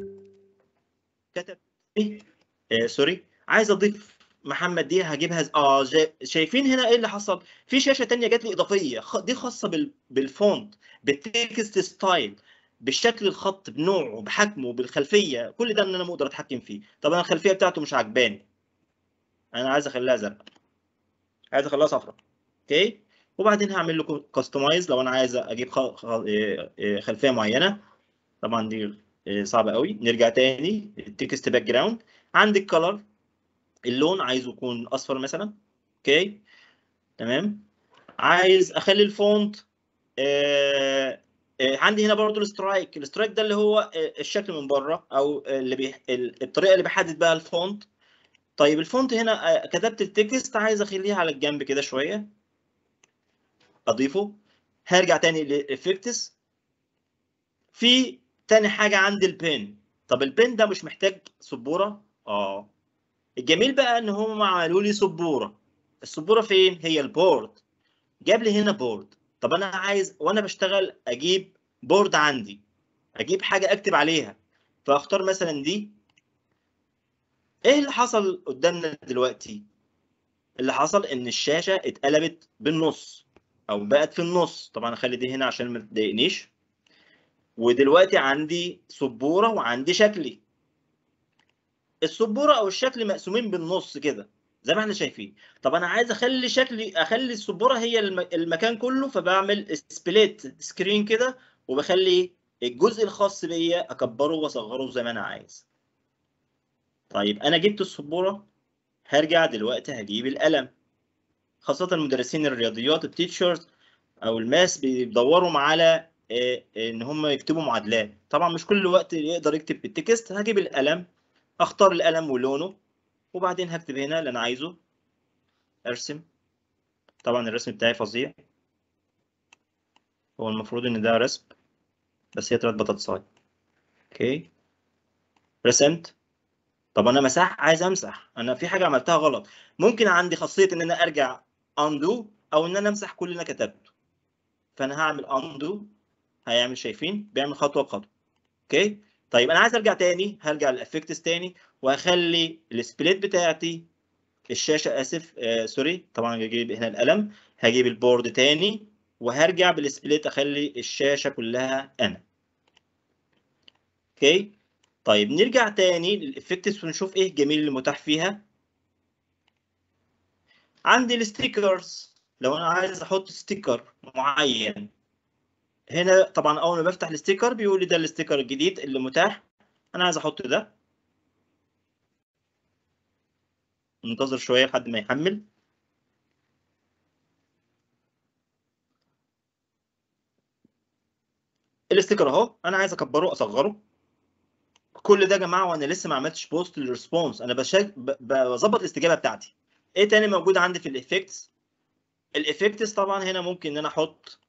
كتب اسمي آه سوري، عايز اضيف محمد دي هجيبها اه شايفين هنا ايه اللي حصل؟ في شاشه تانية جات لي اضافيه، دي خاصه بال... بالفونت، بالتكست ستايل، بالشكل الخط، بنوعه، بحجمه، بالخلفيه. كل ده ان انا اقدر اتحكم فيه. طب انا الخلفيه بتاعته مش عجباني، انا عايز اخليها زرقاء، عايز اخليها صفراء. اوكي، وبعدين هعمل له كاستمايز لو انا عايز اجيب خلفيه معينه. طبعا دي صعبه قوي. نرجع تاني التكست باك جراوند. عندك كلر، اللون عايزه يكون اصفر مثلا. اوكي تمام. عايز اخلي الفونت آه آه عندي هنا برضو السترايك. السترايك ده اللي هو آه الشكل من بره، او اللي بي... الطريقه اللي بحدد بها الفونت. طيب الفونت هنا آه كتبت التكست، عايز اخليها على الجنب كده شويه، اضيفه. هرجع تاني للافكتس. في تاني حاجه عندي البن. طب البن ده مش محتاج سبوره؟ اه. الجميل بقى ان هم عملوا لي سبوره. السبوره فين؟ هي البورد. جاب لي هنا بورد. طب انا عايز وانا بشتغل اجيب بورد عندي، اجيب حاجه اكتب عليها، فاختار مثلا دي. ايه اللي حصل قدامنا دلوقتي؟ اللي حصل ان الشاشه اتقلبت بالنص او بقت في النص. طبعا اخلي دي هنا عشان ما تضايقنيش. ودلوقتي عندي سبوره وعندي شكلي. السبوره او الشكل مقسومين بالنص كده زي ما احنا شايفين. طب انا عايز اخلي شكلي، اخلي السبوره هي المكان كله، فبعمل سبليت سكرين كده، وبخلي الجزء الخاص بيا اكبره واصغره زي ما انا عايز. طيب انا جبت السبوره، هرجع دلوقتي هجيب القلم. خاصه مدرسين الرياضيات التيتشرز او الماس بيدوروا على ان هم يكتبوا معادلات. طبعا مش كل وقت يقدر يكتب بالتكست. هجيب القلم، اختار القلم ولونه، وبعدين هكتب هنا اللي انا عايزه، ارسم. طبعا الرسم بتاعي فظيع، هو المفروض ان ده رسم بس هي طلعت بطاطساي. اوكي رسمت. طب انا مسح، عايز امسح، انا في حاجه عملتها غلط. ممكن عندي خاصيه ان انا ارجع undo او ان انا امسح كل اللي انا كتبته. فانا هعمل undo، هيعمل، شايفين بيعمل خطوه بخطوه. اوكي طيب انا عايز ارجع تاني، هرجع للافكتس تاني وهخلي السبليت بتاعتي الشاشه، اسف آه سوري، طبعا هجيب هنا القلم، هجيب البورد تاني وهرجع بالسبليت اخلي الشاشه كلها انا. اوكي طيب نرجع تاني للافكتس ونشوف ايه الجميل اللي متاح فيها. عندي الستيكرز، لو انا عايز احط ستيكر معين هنا، طبعا اول ما بفتح الستيكر بيقول لي ده الستيكر الجديد اللي متاح، انا عايز احط ده. ننتظر شويه لحد ما يحمل. الاستيكر اهو، انا عايز اكبره اصغره. كل ده يا جماعه وانا لسه ما عملتش بوست للريسبونس، انا بشج... بظبط الاستجابه بتاعتي. ايه تاني موجود عندي في الافكتس؟ الافكتس طبعا هنا ممكن ان انا احط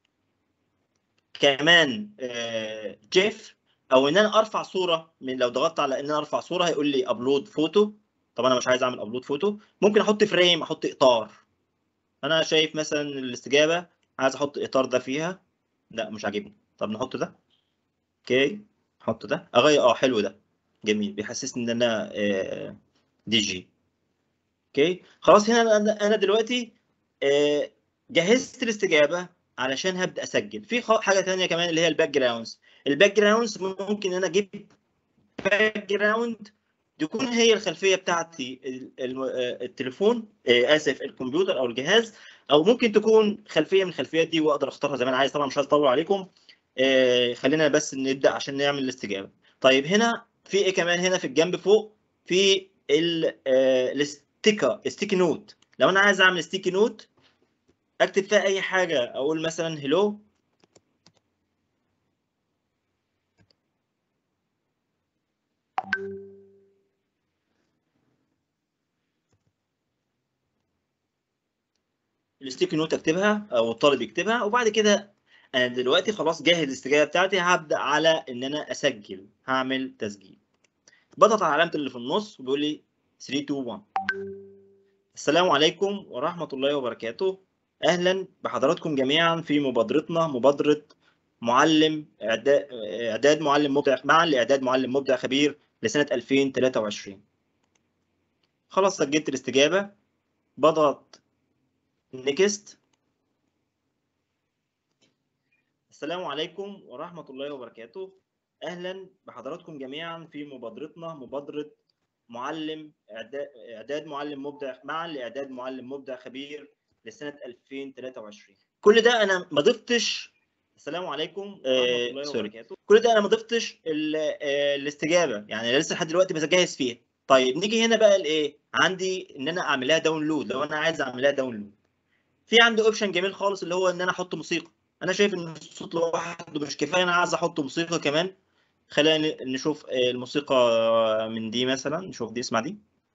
كمان جيف، او ان انا ارفع صوره. من لو ضغطت على ان انا ارفع صوره هيقول لي ابلود فوتو. طب انا مش عايز اعمل ابلود فوتو، ممكن احط فريم، احط اطار. انا شايف مثلا الاستجابه عايز احط اطار ده فيها، لا مش عاجبني، طب نحط ده. اوكي احط ده، اغير، اه حلو ده جميل، بيحسسني ان انا دي جي. اوكي خلاص هنا انا انا دلوقتي جهزت الاستجابه علشان هبدا اسجل. في حاجه ثانيه كمان اللي هي الباك جراوندز. الباك جراوندز ممكن انا اجيب باك جراوند تكون هي الخلفيه بتاعتي التليفون، اسف الكمبيوتر او الجهاز، او ممكن تكون خلفيه من الخلفيات دي واقدر اختارها زي ما انا عايز. طبعا مش عايز اطول عليكم، خلينا بس نبدا عشان نعمل الاستجابه. طيب هنا في ايه كمان؟ هنا في الجنب فوق في الستيكر، ستيكي نوت. لو انا عايز اعمل ستيكي نوت اكتب فيها اي حاجه، اقول مثلا هلو، الستيكي نوت اكتبها او الطالب يكتبها. وبعد كده انا دلوقتي خلاص جاهز الاستجابه بتاعتي، هبدا على ان انا اسجل، هعمل تسجيل. بضغط على العلامه اللي في النص وبيقول لي ثلاثة اتنين واحد. السلام عليكم ورحمه الله وبركاته، اهلا بحضراتكم جميعا في مبادرتنا، مبادره معلم اعداد اعداد معلم مبدع، معا لاعداد معلم مبدع خبير لسنه ألفين وثلاثة وعشرين. خلاص سجلت الاستجابه، بضغط نيكست. السلام عليكم ورحمة الله وبركاته، أهلا بحضراتكم جميعا في مبادرتنا، مبادرة معلم إعداد معلم مبدع، معا لإعداد معلم مبدع خبير لسنة ألفين وثلاثة وعشرين. كل ده أنا ما ضفتش. السلام عليكم ورحمة الله وبركاته. كل ده أنا ما ضفتش الاستجابة، يعني لسه لحد دلوقتي بجهز فيها. طيب نيجي هنا بقى لإيه؟ عندي إن أنا أعملها داونلود. لو أنا عايز أعملها داونلود، في عندي اوبشن جميل خالص اللي هو ان انا احط موسيقى. انا شايف ان الصوت لوحده مش كفايه، انا عايز احط موسيقى كمان. خلينا نشوف الموسيقى من دي مثلا، نشوف دي، اسمع دي.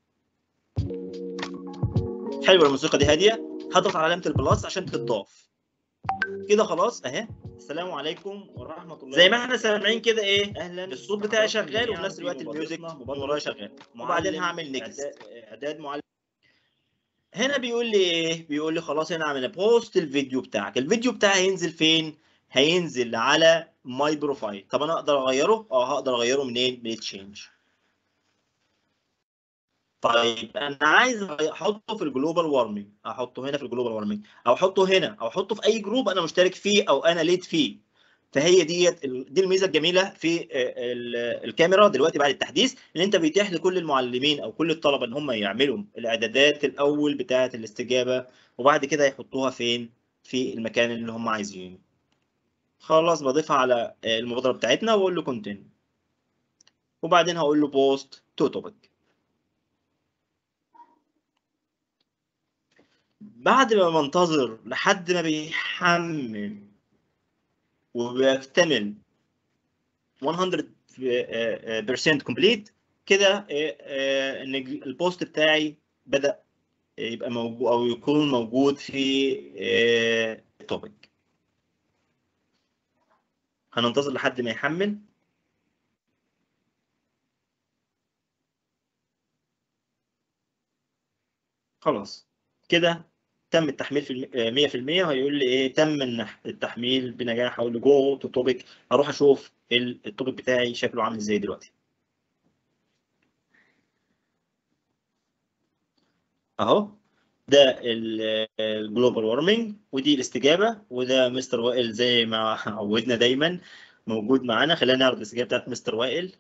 حلوه الموسيقى دي، هاديه. هضغط على علامه البلاس عشان تتضاف كده. خلاص اهي. السلام عليكم ورحمه الله. زي ما احنا سامعين كده ايه، اهلا، الصوت بتاعي شغال وفي نفس الوقت الميوزك من ورايا شغال. وبعدين هعمل نيكست، اعداد معلم. هنا بيقول لي ايه؟ بيقول لي خلاص هنا عامل بوست الفيديو بتاعك. الفيديو بتاعي هينزل فين؟ هينزل على ماي بروفايل. طب انا اقدر اغيره؟ اه هقدر اغيره منين؟ من تشينج. طيب انا عايز احطه في الجلوبال وارمنج، احطه هنا في الجلوبال وارمنج، او احطه هنا، او احطه في اي جروب انا مشترك فيه او انا ليد فيه. فهي ديت دي الميزه الجميله في الكاميرا دلوقتي بعد التحديث، ان انت بيتيح لكل المعلمين او كل الطلبه ان هم يعملوا الاعدادات الاول بتاعه الاستجابه، وبعد كده يحطوها فين؟ في المكان اللي هم عايزينه. خلاص بضيفها على المبادره بتاعتنا واقول له كونتينيو، وبعدين هقول له بوست تو توبيك. بعد ما بنتظر لحد ما بيحمل وبيكتمل مية بالمية كومبليت كده، ان البوست بتاعي بدأ يبقى موجود او يكون موجود في التوبيك. هننتظر لحد ما يحمل. خلاص كده تم التحميل في مية في المية، وهيقول لي ايه تم التحميل بنجاح. اقول له جو تو توبيك، اروح اشوف التوبيك بتاعي شكله عامل ازاي دلوقتي. اهو ده الجلوبال وارمنج، ودي الاستجابه، وده مستر وائل زي ما عودنا دايما موجود معانا. خلينا نعرض الاستجابه بتاعت مستر وائل.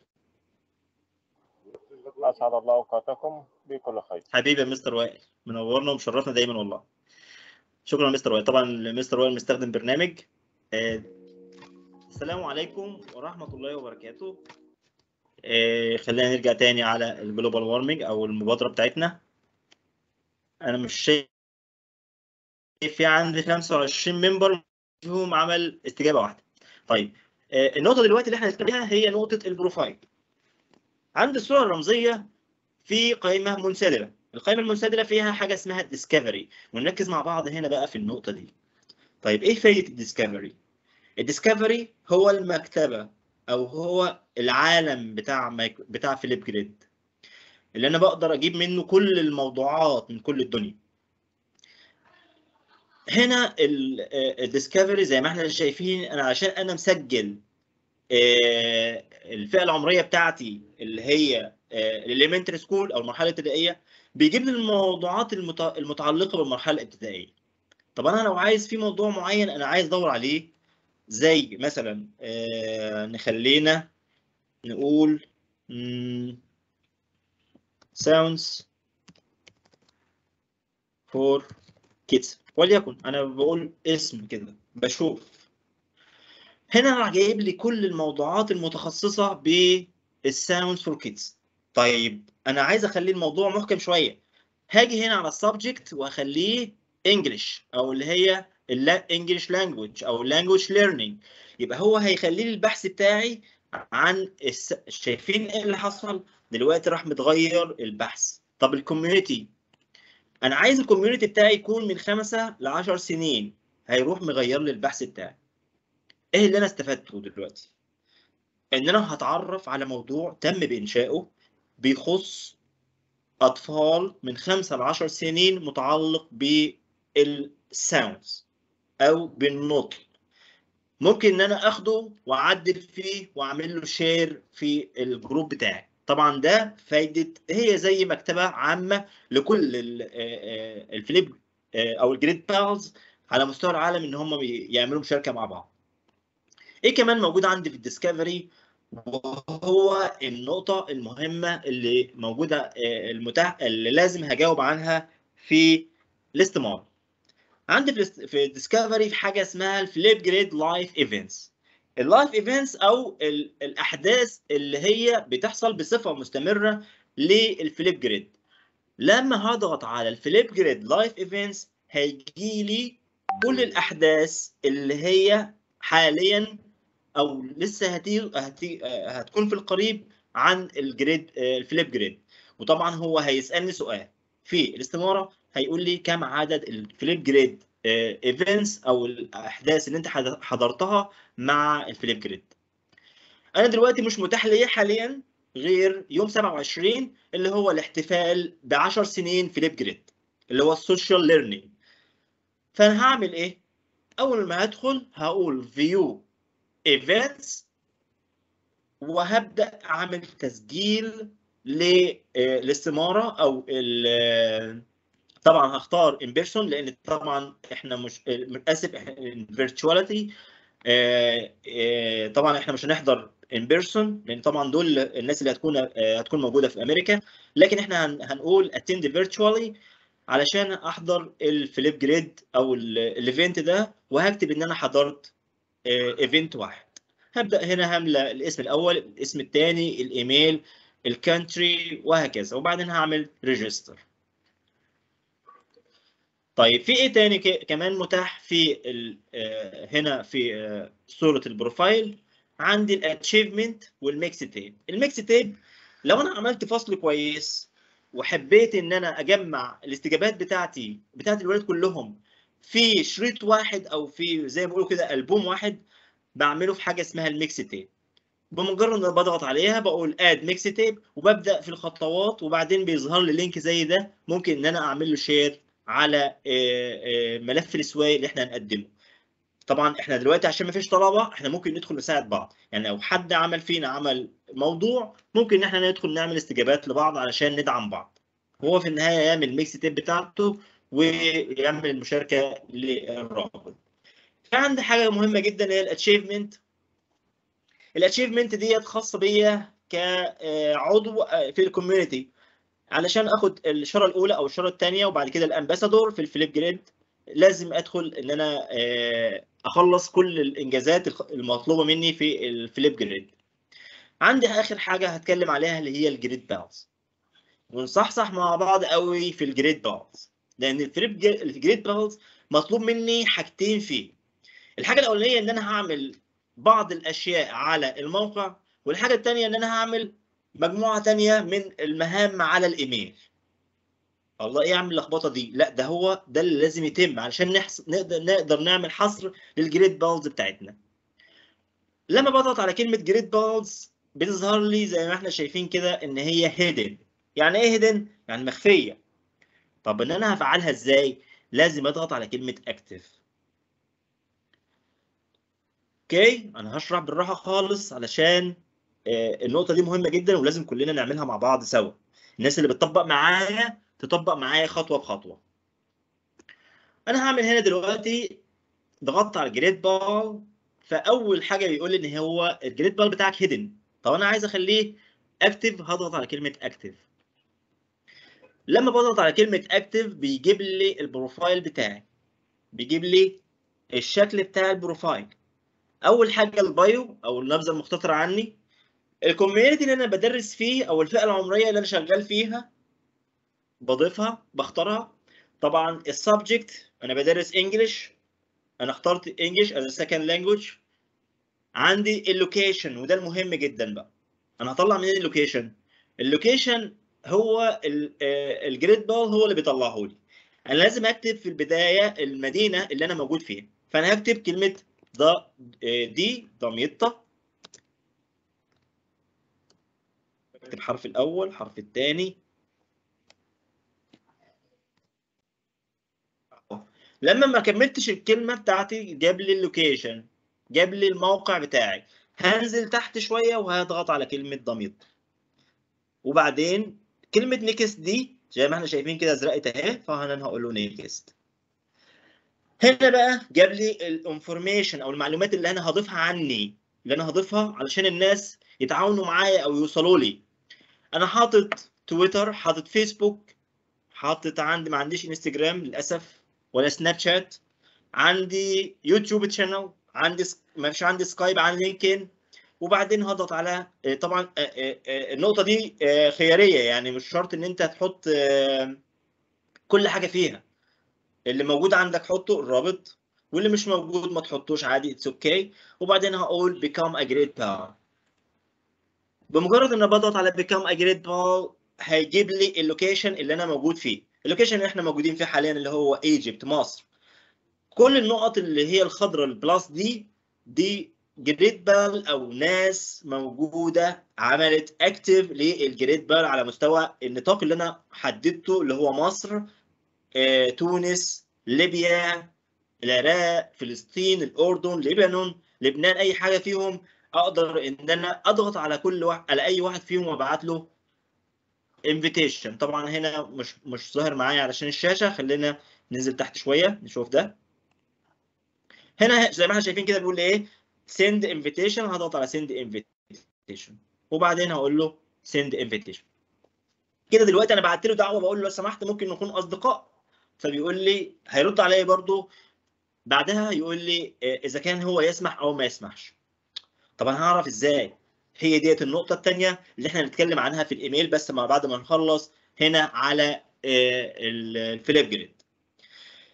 أسعد الله أوقاتكم بكل خير. حبيبي يا مستر وائل، منورنا ومشرفنا دايما والله. شكرا مستر وائل. طبعا مستر وائل مستخدم برنامج. آه السلام عليكم ورحمه الله وبركاته. آه خلينا نرجع تاني على الجلوبال وارمنج او المبادره بتاعتنا. انا مش شايف في عندي خمسة وعشرين ممبر فيهم عمل استجابه واحده. طيب آه النقطه دلوقتي اللي احنا هنتكلم هي نقطه البروفايل. عند الصوره الرمزيه في قائمه منسدله. القائمه المنسدله فيها حاجه اسمها ديسكفري، ونركز مع بعض هنا بقى في النقطه دي. طيب ايه فايده الديسكفري؟ الديسكفري هو المكتبه او هو العالم بتاع مايك... بتاع فيليب جريد، اللي انا بقدر اجيب منه كل الموضوعات من كل الدنيا. هنا الديسكفري زي ما احنا شايفين، انا عشان انا مسجل الفئه العمريه بتاعتي اللي هي الاليمنتري سكول او المرحله الابتدائيه، بيجيب لي الموضوعات المتعلقه بالمرحله الابتدائيه. طب انا لو عايز في موضوع معين انا عايز ادور عليه، زي مثلا نخلينا نقول sounds for kids، وليكن انا بقول اسم كده بشوف. هنا راح جايب لي كل الموضوعات المتخصصه بالساوندز فور كيدز. طيب انا عايز اخلي الموضوع محكم شويه، هاجي هنا على السبجكت واخليه انجلش او اللي هي الانجلش لانجويج او لانجويج ليرنينج. يبقى هو هيخلي لي البحث بتاعي عن الس... شايفين ايه اللي حصل دلوقتي؟ راح متغير البحث. طب الكوميونتي، انا عايز الكوميونتي بتاعي يكون من خمسة ل عشر سنين، هيروح مغير لي البحث بتاعي. ايه اللي انا استفدته دلوقتي؟ ان انا هتعرف على موضوع تم بانشائه بيخص اطفال من خمسة ل عشر سنين متعلق بالساوندز او بالنطق. ممكن ان انا اخده واعدل فيه واعمل له شير في الجروب بتاعي. طبعا ده فايده، هي زي مكتبه عامه لكل الفليب او الجريد بالز على مستوى العالم ان هم يعملوا مشاركه مع بعض. ايه كمان موجود عندي في الديسكفري؟ وهو النقطه المهمه اللي موجوده المتاح اللي لازم هجاوب عنها في الاستمارة. عندي في الديسكفري في حاجه اسمها الفليب جريد لايف ايفنتس. اللايف ايفنتس او الاحداث اللي هي بتحصل بصفه مستمره للفليب جريد. لما هضغط على الفليب جريد لايف ايفنتس هيجي لي كل الاحداث اللي هي حاليا او لسه هتي... هتي... هتكون في القريب عن الجريد الفليب جريد. وطبعا هو هيسالني سؤال في الاستماره، هيقول لي كم عدد الفليب جريد ايفنتس او الاحداث اللي انت حضرتها مع الفليب جريد. انا دلوقتي مش متاح لي حاليا غير يوم سبعة وعشرين اللي هو الاحتفال ب عشر سنين فليب جريد اللي هو السوشيال ليرنينج. فانا هعمل ايه؟ اول ما هدخل هقول فيو ايفنتس وهبدا اعمل تسجيل للاستماره او طبعا هختار ان بيرسون لان طبعا احنا مش اسف فيرتشواليتي. طبعا احنا مش هنحضر ان بيرسون لان طبعا دول الناس اللي هتكون هتكون موجوده في امريكا، لكن احنا هنقول اتند فيرتشوالي علشان احضر الفليب جريد او الايفنت ده، وهكتب ان انا حضرت ايفنت واحد. هبدا هنا هملى الاسم الاول، الاسم الثاني، الايميل، الكانتري وهكذا، وبعدين هعمل ريجستر. طيب في ايه تاني كمان متاح في هنا في صوره البروفايل؟ عندي الاتشيفمنت والميكس تيب. الميكس تيب لو انا عملت فصل كويس وحبيت ان انا اجمع الاستجابات بتاعتي بتاعت الولاد كلهم في شريط واحد او في زي ما بيقولوا كده البوم واحد، بعمله في حاجه اسمها الميكس تيب. بمجرد ان بضغط عليها بقول اد ميكس تيب وببدا في الخطوات، وبعدين بيظهر لي لينك زي ده ممكن ان انا اعمل له شير على ملف السواي اللي احنا هنقدمه. طبعا احنا دلوقتي عشان ما فيش طلبه احنا ممكن ندخل نساعد بعض، يعني لو حد عمل فينا عمل موضوع ممكن ان احنا ندخل نعمل استجابات لبعض علشان ندعم بعض. هو في النهايه يعمل الميكس تيب بتاعته ويعمل المشاركه للرابط. في عندي حاجه مهمه جدا هي الاتشيفمنت. الاتشيفمنت ديت خاصه بيا كعضو في الكوميونتي، علشان اخد الشاره الاولى او الشاره الثانيه وبعد كده الامباسادور في الفليب جريد لازم ادخل ان انا اخلص كل الانجازات المطلوبه مني في الفليب جريد. عندي اخر حاجه هتكلم عليها اللي هي الجريد بالز، ونصحصح مع بعض قوي في الجريد بالز، لان الفليب الجريد بالز مطلوب مني حاجتين فيه. الحاجه الاولانيه ان انا هعمل بعض الاشياء على الموقع، والحاجه الثانيه ان انا هعمل مجموعه ثانيه من المهام على الايميل. الله ايه اعمل اللخبطه دي؟ لا ده هو ده اللي لازم يتم علشان نحص... نقدر نقدر نعمل حصر للجريد بالز بتاعتنا. لما بضغط على كلمه جريد بالز بتظهر لي زي ما احنا شايفين كده ان هي هيدن. يعني ايه هيدن؟ يعني مخفيه. طب ان انا هفعلها ازاي؟ لازم اضغط على كلمه اكتف. اوكي انا هشرح بالراحه خالص علشان النقطه دي مهمه جدا ولازم كلنا نعملها مع بعض سوا. الناس اللي بتطبق معايا تطبق معايا خطوه بخطوه. انا هعمل هنا دلوقتي ضغطت على الجريد بال، فاول حاجه بيقول لي ان هو الجريد بال بتاعك هيدن. طب انا عايز اخليه اكتف، هضغط على كلمه اكتف. لما بضغط على كلمه اكتف بيجيب لي البروفايل بتاعي، بيجيب لي الشكل بتاع البروفايل. اول حاجه البايو او النبذه المختصره عني، الكوميونتي اللي انا بدرس فيه او الفئه العمريه اللي انا شغال فيها بضيفها بختارها. طبعا السبجكت انا بدرس انجلش، انا اخترت انجلش از سكند لانجويج. عندي اللوكيشن وده المهم جدا بقى، انا هطلع منين اللوكيشن؟ اللوكيشن هو الجريد بال هو اللي بيطلعه لي. انا لازم اكتب في البدايه المدينه اللي انا موجود فيها، فانا هكتب كلمه ض دي دمياط. اكتب حرف الاول، حرف الثاني. لما ما كملتش الكلمه بتاعتي جاب لي اللوكيشن، جاب لي الموقع بتاعي. هنزل تحت شويه وهضغط على كلمه دمياط، وبعدين كلمه نيكست دي زي ما احنا شايفين كده ازرقت اهي، فانا هقول له نيكست. هنا بقى جاب لي الانفورميشن او المعلومات اللي انا هضيفها عني، اللي انا هضيفها علشان الناس يتعاونوا معايا او يوصلوا لي. انا حاطط تويتر، حاطط فيسبوك، حاطط عندي ما عنديش انستجرام للاسف ولا سناب شات، عندي يوتيوب تشانل، عندي ما فيش عندي سكايب، عندي لينكدين. وبعدين هضغط على طبعا النقطه دي خياريه، يعني مش شرط ان انت تحط كل حاجه فيها. اللي موجود عندك حطه الرابط، واللي مش موجود ما تحطوش عادي، اتس اوكي. وبعدين هقول become a great pal. بمجرد ان بضغط على become a great pal هيجيب لي اللوكيشن اللي انا موجود فيه. اللوكيشن اللي احنا موجودين فيه حاليا اللي هو ايجيبت، مصر. كل النقط اللي هي الخضراء البلاس دي دي جريد بال او ناس موجوده عملت اكتف للجريد بال على مستوى النطاق اللي انا حددته اللي هو مصر، آه، تونس، ليبيا، العراق، فلسطين، الاردن، لبنان، لبنان. اي حاجه فيهم اقدر ان انا اضغط على كل واحد، على اي واحد فيهم وابعت له انفيتيشن. طبعا هنا مش مش ظاهر معايا علشان الشاشه، خلينا ننزل تحت شويه نشوف ده. هنا زي ما احنا شايفين كده بيقول ايه send invitation، هضغط على send invitation وبعدين هقول له send invitation. كده دلوقتي انا بعت له دعوه بقول له لو سمحت ممكن نكون اصدقاء، فبيقول لي هيرد عليا برضو بعدها يقول لي اذا كان هو يسمح او ما يسمحش. طب انا هعرف ازاي؟ هي ديت النقطه الثانيه اللي احنا هنتكلم عنها في الايميل بس ما بعد ما نخلص هنا على الفليب جريد.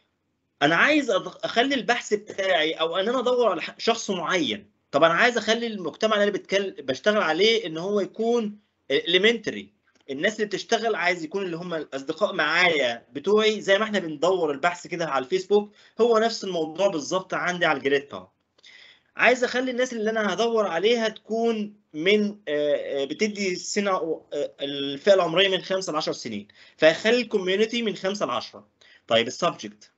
انا عايز أض- اخلي البحث بتاعي او ان انا ادور على ح- شخص معين. طب انا عايز اخلي المجتمع اللي انا بتكلم بشتغل عليه ان هو يكون اليمنتري. الناس اللي بتشتغل عايز يكون اللي هم الاصدقاء معايا بتوعي، زي ما احنا بندور البحث كده على الفيسبوك، هو نفس الموضوع بالظبط عندي على الجريد باور. عايز اخلي الناس اللي انا هدور عليها تكون من آه، آه، بتدي سنه آه، الفئه العمريه من خمسة ل عشر سنين، فاخلي الكوميونتي من خمسة ل عشرة. طيب السبجكت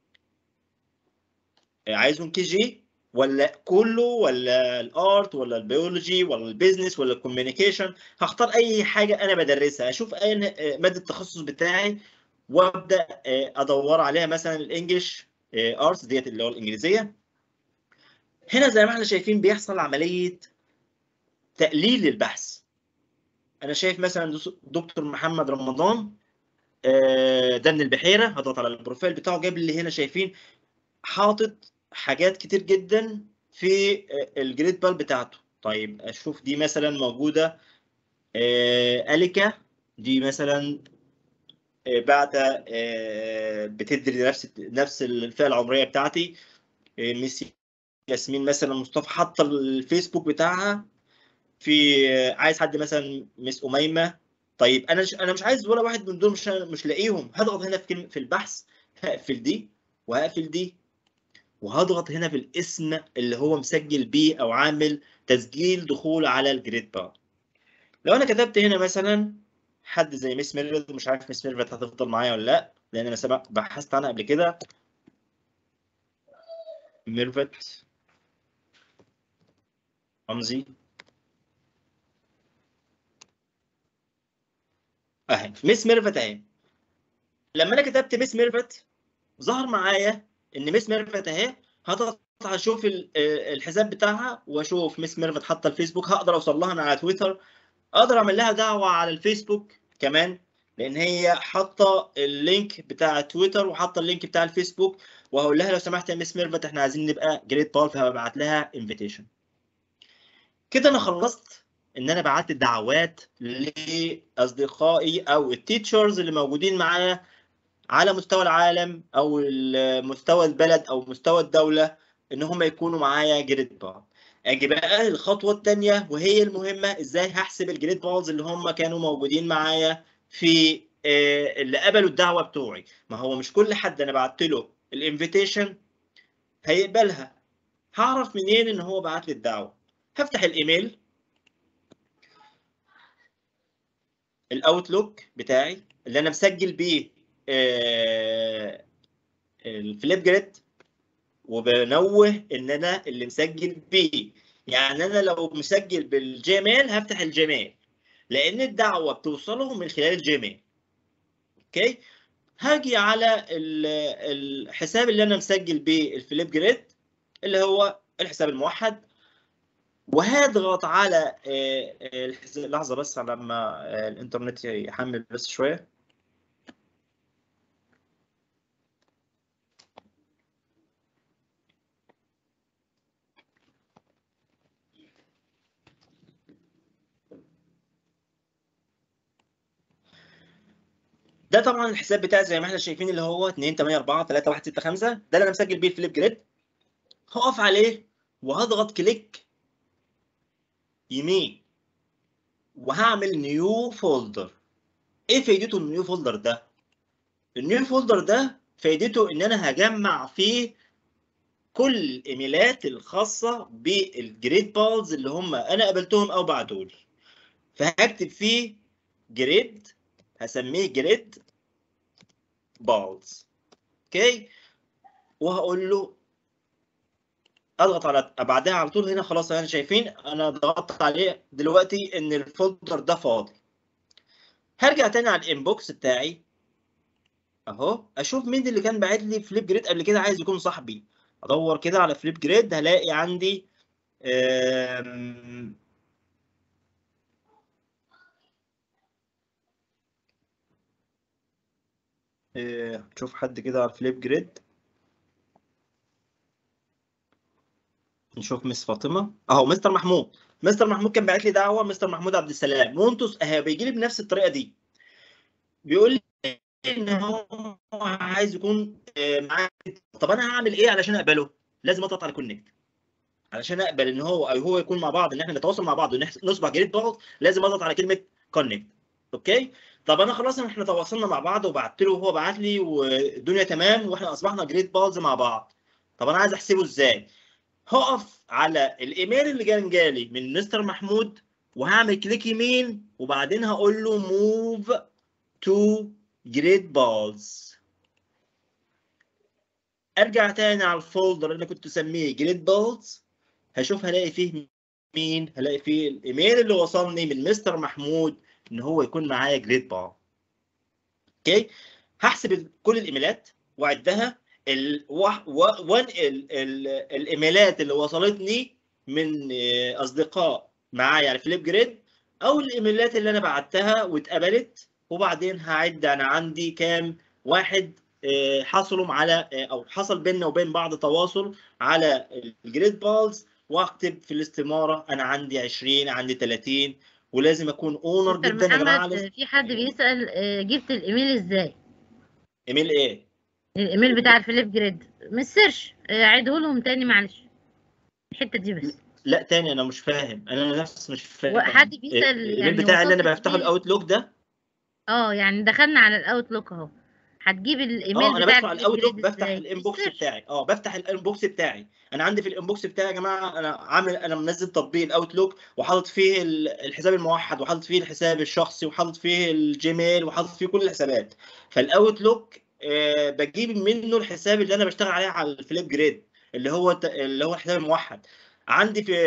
عايزهم كي جي ولا كله، ولا الارت ولا البيولوجي ولا البيزنس ولا الكوميونيكيشن؟ هختار اي حاجه انا بدرسها، اشوف اي ماده التخصص بتاعي وابدا ادور عليها. مثلا الانجليش ارتس ديت اللي هو الانجليزيه. هنا زي ما احنا شايفين بيحصل عمليه تقليل للبحث. انا شايف مثلا دكتور محمد رمضان ده من البحيره، هضغط على البروفايل بتاعه جاب لي هنا، شايفين حاطط حاجات كتير جدا في الجريد بال بتاعته. طيب اشوف دي مثلا موجوده اليكا، دي مثلا بعد بتدري نفس نفس الفئه العمريه بتاعتي. ميس ياسمين مثلا مصطفى حاطه الفيسبوك بتاعها في، عايز حد مثلا مس اميمه. طيب انا انا مش عايز ولا واحد من دول، مش مش لاقيهم. هضغط هنا في كلمه في البحث، هقفل دي وهقفل دي، وهضغط هنا في الاسم اللي هو مسجل بيه او عامل تسجيل دخول على الجريد بار. لو انا كتبت هنا مثلا حد زي ميس ميرفت، مش عارف ميس ميرفت هتفضل معايا ولا لا، لان انا سبق بحثت عنها قبل كده. ميرفت رمزي اهي، ميس ميرفت اهي. لما انا كتبت ميس ميرفت ظهر معايا ان ميس ميرفت اهي. هضغط اشوف الحساب بتاعها واشوف ميس ميرفت حاطه الفيسبوك، هقدر اوصل لها انا على تويتر، اقدر اعمل لها دعوه على الفيسبوك كمان، لان هي حاطه اللينك بتاع تويتر وحاطه اللينك بتاع الفيسبوك. وهقول لها لو سمحت يا ميس ميرفت احنا عايزين نبقى جريد بال، فهبعت لها انفيتيشن. كده انا خلصت ان انا بعت دعوات لاصدقائي او التيتشرز اللي موجودين معايا على مستوى العالم او مستوى البلد او مستوى الدوله، ان هم يكونوا معايا جريد بال. اجي بقى الخطوه الثانيه وهي المهمه، ازاي هحسب الجريد بالز اللي هم كانوا موجودين معايا في اللي قبلوا الدعوه بتوعي. ما هو مش كل حد انا بعت له الانفيتيشن هيقبلها. هعرف منين ان هو بعت لي الدعوه؟ هفتح الايميل الاوتلوك بتاعي اللي انا مسجل بيه الفليب جريد، وبنوه ان انا اللي مسجل بيه. يعني انا لو مسجل بالجيميل هفتح الجيميل، لان الدعوه بتوصلهم من خلال الجيميل. اوكي، هاجي على الحساب اللي انا مسجل بيه الفليب جريد اللي هو الحساب الموحد، وهضغط على لحظه بس على ما الانترنت يحمل بس شويه. ده طبعا الحساب بتاعي زي ما احنا شايفين اللي هو اتنين تمانية اربعة تلاتة واحد ستة خمسة، ده اللي انا مسجل بيه الفليب جريد. هقف عليه وهضغط كليك يمين وهعمل نيو فولدر. ايه فايدته النيو فولدر ده؟ النيو فولدر ده فايدته ان انا هجمع فيه كل الايميلات الخاصه بالجريد بالز اللي هم انا قابلتهم او بعتوا لي. فهكتب فيه جريد، هسميه جريد بالز. اوكي، وهقول له اضغط على بعدها على طول. هنا خلاص احنا شايفين انا ضغطت عليه دلوقتي ان الفولدر ده فاضي. هرجع تاني على الانبوكس بتاعي اهو، اشوف مين اللي كان باعت لي فليب جريد قبل كده، عايز يكون صاحبي. ادور كده على فليب جريد هلاقي عندي أم... أه... نشوف حد كده على فليب جريد. نشوف مس فاطمه اهو، مستر محمود. مستر محمود كان باعت لي دعوه، مستر محمود عبد السلام مونتوس اهي، بيجي لي بنفس الطريقه دي. بيقول لي ان هو عايز يكون معاه طب انا هعمل ايه علشان اقبله؟ لازم اضغط على كونكت. علشان اقبل ان هو او هو يكون مع بعض، ان احنا نتواصل مع بعض ونصبح جريد بالز، لازم اضغط على كلمه كونكت. اوكي؟ طب انا خلاص احنا تواصلنا مع بعض وبعت له وهو بعت لي والدنيا تمام واحنا اصبحنا جريد بالز مع بعض. طب انا عايز احسبه ازاي؟ هقف على الايميل اللي كان جالي من مستر محمود وهعمل كليك يمين وبعدين هقول له موف تو جريد بالز. ارجع تاني على الفولدر اللي كنت مسميه جريد بالز، هشوف هلاقي فيه مين؟ هلاقي فيه الايميل اللي وصلني من مستر محمود ان هو يكون معايا جريد بال. اوكي؟ هحسب كل الايميلات واعدها، ال وانقل الايميلات اللي وصلتني من اصدقاء معايا على فليب جريد او الايميلات اللي انا بعتها واتقبلت، وبعدين هعد انا عندي كام واحد حصلوا على او حصل بيننا وبين بعض تواصل على الجريد بالز، واكتب في الاستماره انا عندي عشرين، عندي ثلاثين، ولازم اكون اونر مستر جدا يا جماعه. محمد، في حد بيسأل آه، جبت الايميل ازاي؟ ايميل ايه؟ الايميل بتاع الفليب جريد من السيرش. آه، عيده لهم تاني معلش الحته دي بس. لا تاني انا مش فاهم، انا نفسي مش فاهم. وحد بيسأل الايميل يعني بتاعي اللي انا وصلت بفتحه الايميل. الاوتلوك ده. اه يعني دخلنا على الاوتلوك اهو، هتجيب اه الايميل انا بتاع بدخل على الفليب الاوتلوك جريد بفتح ازاي؟ الانبوكس بالسيرش. بتاعي. اه بفتح الانبوكس بتاعي. انا عندي في الانبوكس بتاعي يا جماعه انا عامل، انا منزل تطبيق الاوتلوك وحاطط فيه الحساب الموحد وحاطط فيه الحساب الشخصي وحاطط فيه الجيميل وحاطط فيه كل الحسابات. فالاوتلوك آه بجيب منه الحساب اللي انا بشتغل عليه على الفليب جريد، اللي هو اللي هو الحساب الموحد. عندي في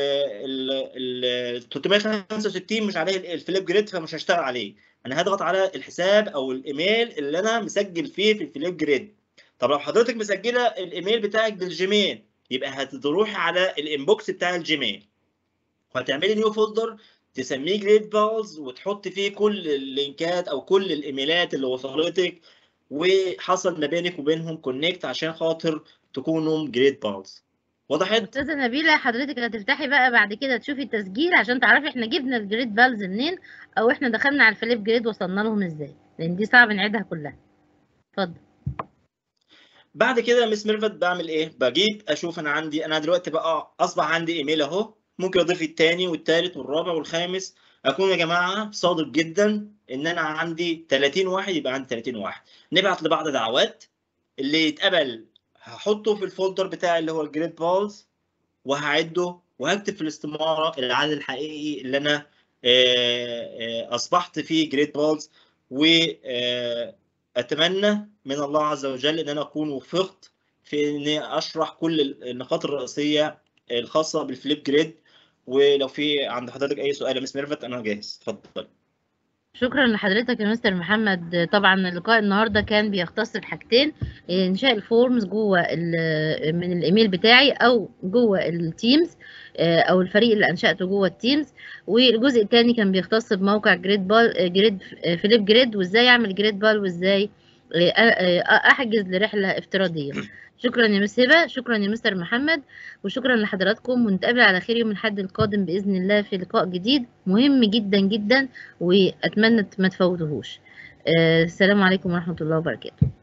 ال ثلاثمية وخمسة وستين مش عليه الفليب جريد، فمش هشتغل عليه. انا هضغط على الحساب او الايميل اللي انا مسجل فيه في الفليب جريد. طب لو حضرتك مسجله الايميل بتاعك بالجيميل، يبقى هتروحي على الانبوكس بتاع الجيميل وهتعملي نيو فولدر تسميه جريد بالز وتحط فيه كل اللينكات او كل الايميلات اللي وصلتك وحصل ما بينك وبينهم كونكت عشان خاطر تكونوا جريد بالز. وضحت؟ استاذه نبيله، حضرتك هتفتحي بقى بعد كده تشوفي التسجيل عشان تعرفي احنا جبنا الجريد بالز منين، او احنا دخلنا على الفليب جريد وصلنا لهم ازاي، لان دي صعب نعيدها كلها. اتفضل. بعد كده مس ميرفت بعمل ايه؟ بجيب اشوف انا عندي، انا دلوقتي بقى اصبح عندي ايميل اهو، ممكن اضيف الثاني والثالث والرابع والخامس. اكون يا جماعه صادق جدا ان انا عندي ثلاثين واحد، يبقى عندي ثلاثين واحد. نبعت لبعض دعوات، اللي يتقبل هحطه في الفولدر بتاعي اللي هو الجريد بالز وهعده وهكتب في الاستماره العدد الحقيقي اللي انا اصبحت فيه جريد بالز. واتمنى من الله عز وجل ان انا اكون وفقت في اني اشرح كل النقاط الرئيسيه الخاصه بالفليب جريد. ولو في عند حضرتك اي سؤال يا مس ميرفت انا جاهز، اتفضل. شكرا لحضرتك يا مستر محمد. طبعا اللقاء النهارده كان بيختص بحاجتين: انشاء الفورمز جوه من الايميل بتاعي او جوه التيمز او الفريق اللي انشاته جوه التيمز، والجزء الثاني كان بيختص بموقع جريد بال جريد فليب جريد وازاي اعمل جريد بال وازاي احجز لرحله افتراضيه. شكرا يا مس هبه، شكرا يا مستر محمد، وشكرا لحضراتكم، ونتقابل على خير يوم الاحد القادم باذن الله في لقاء جديد مهم جدا جدا واتمنى ما تفوتوهوش. السلام عليكم ورحمه الله وبركاته.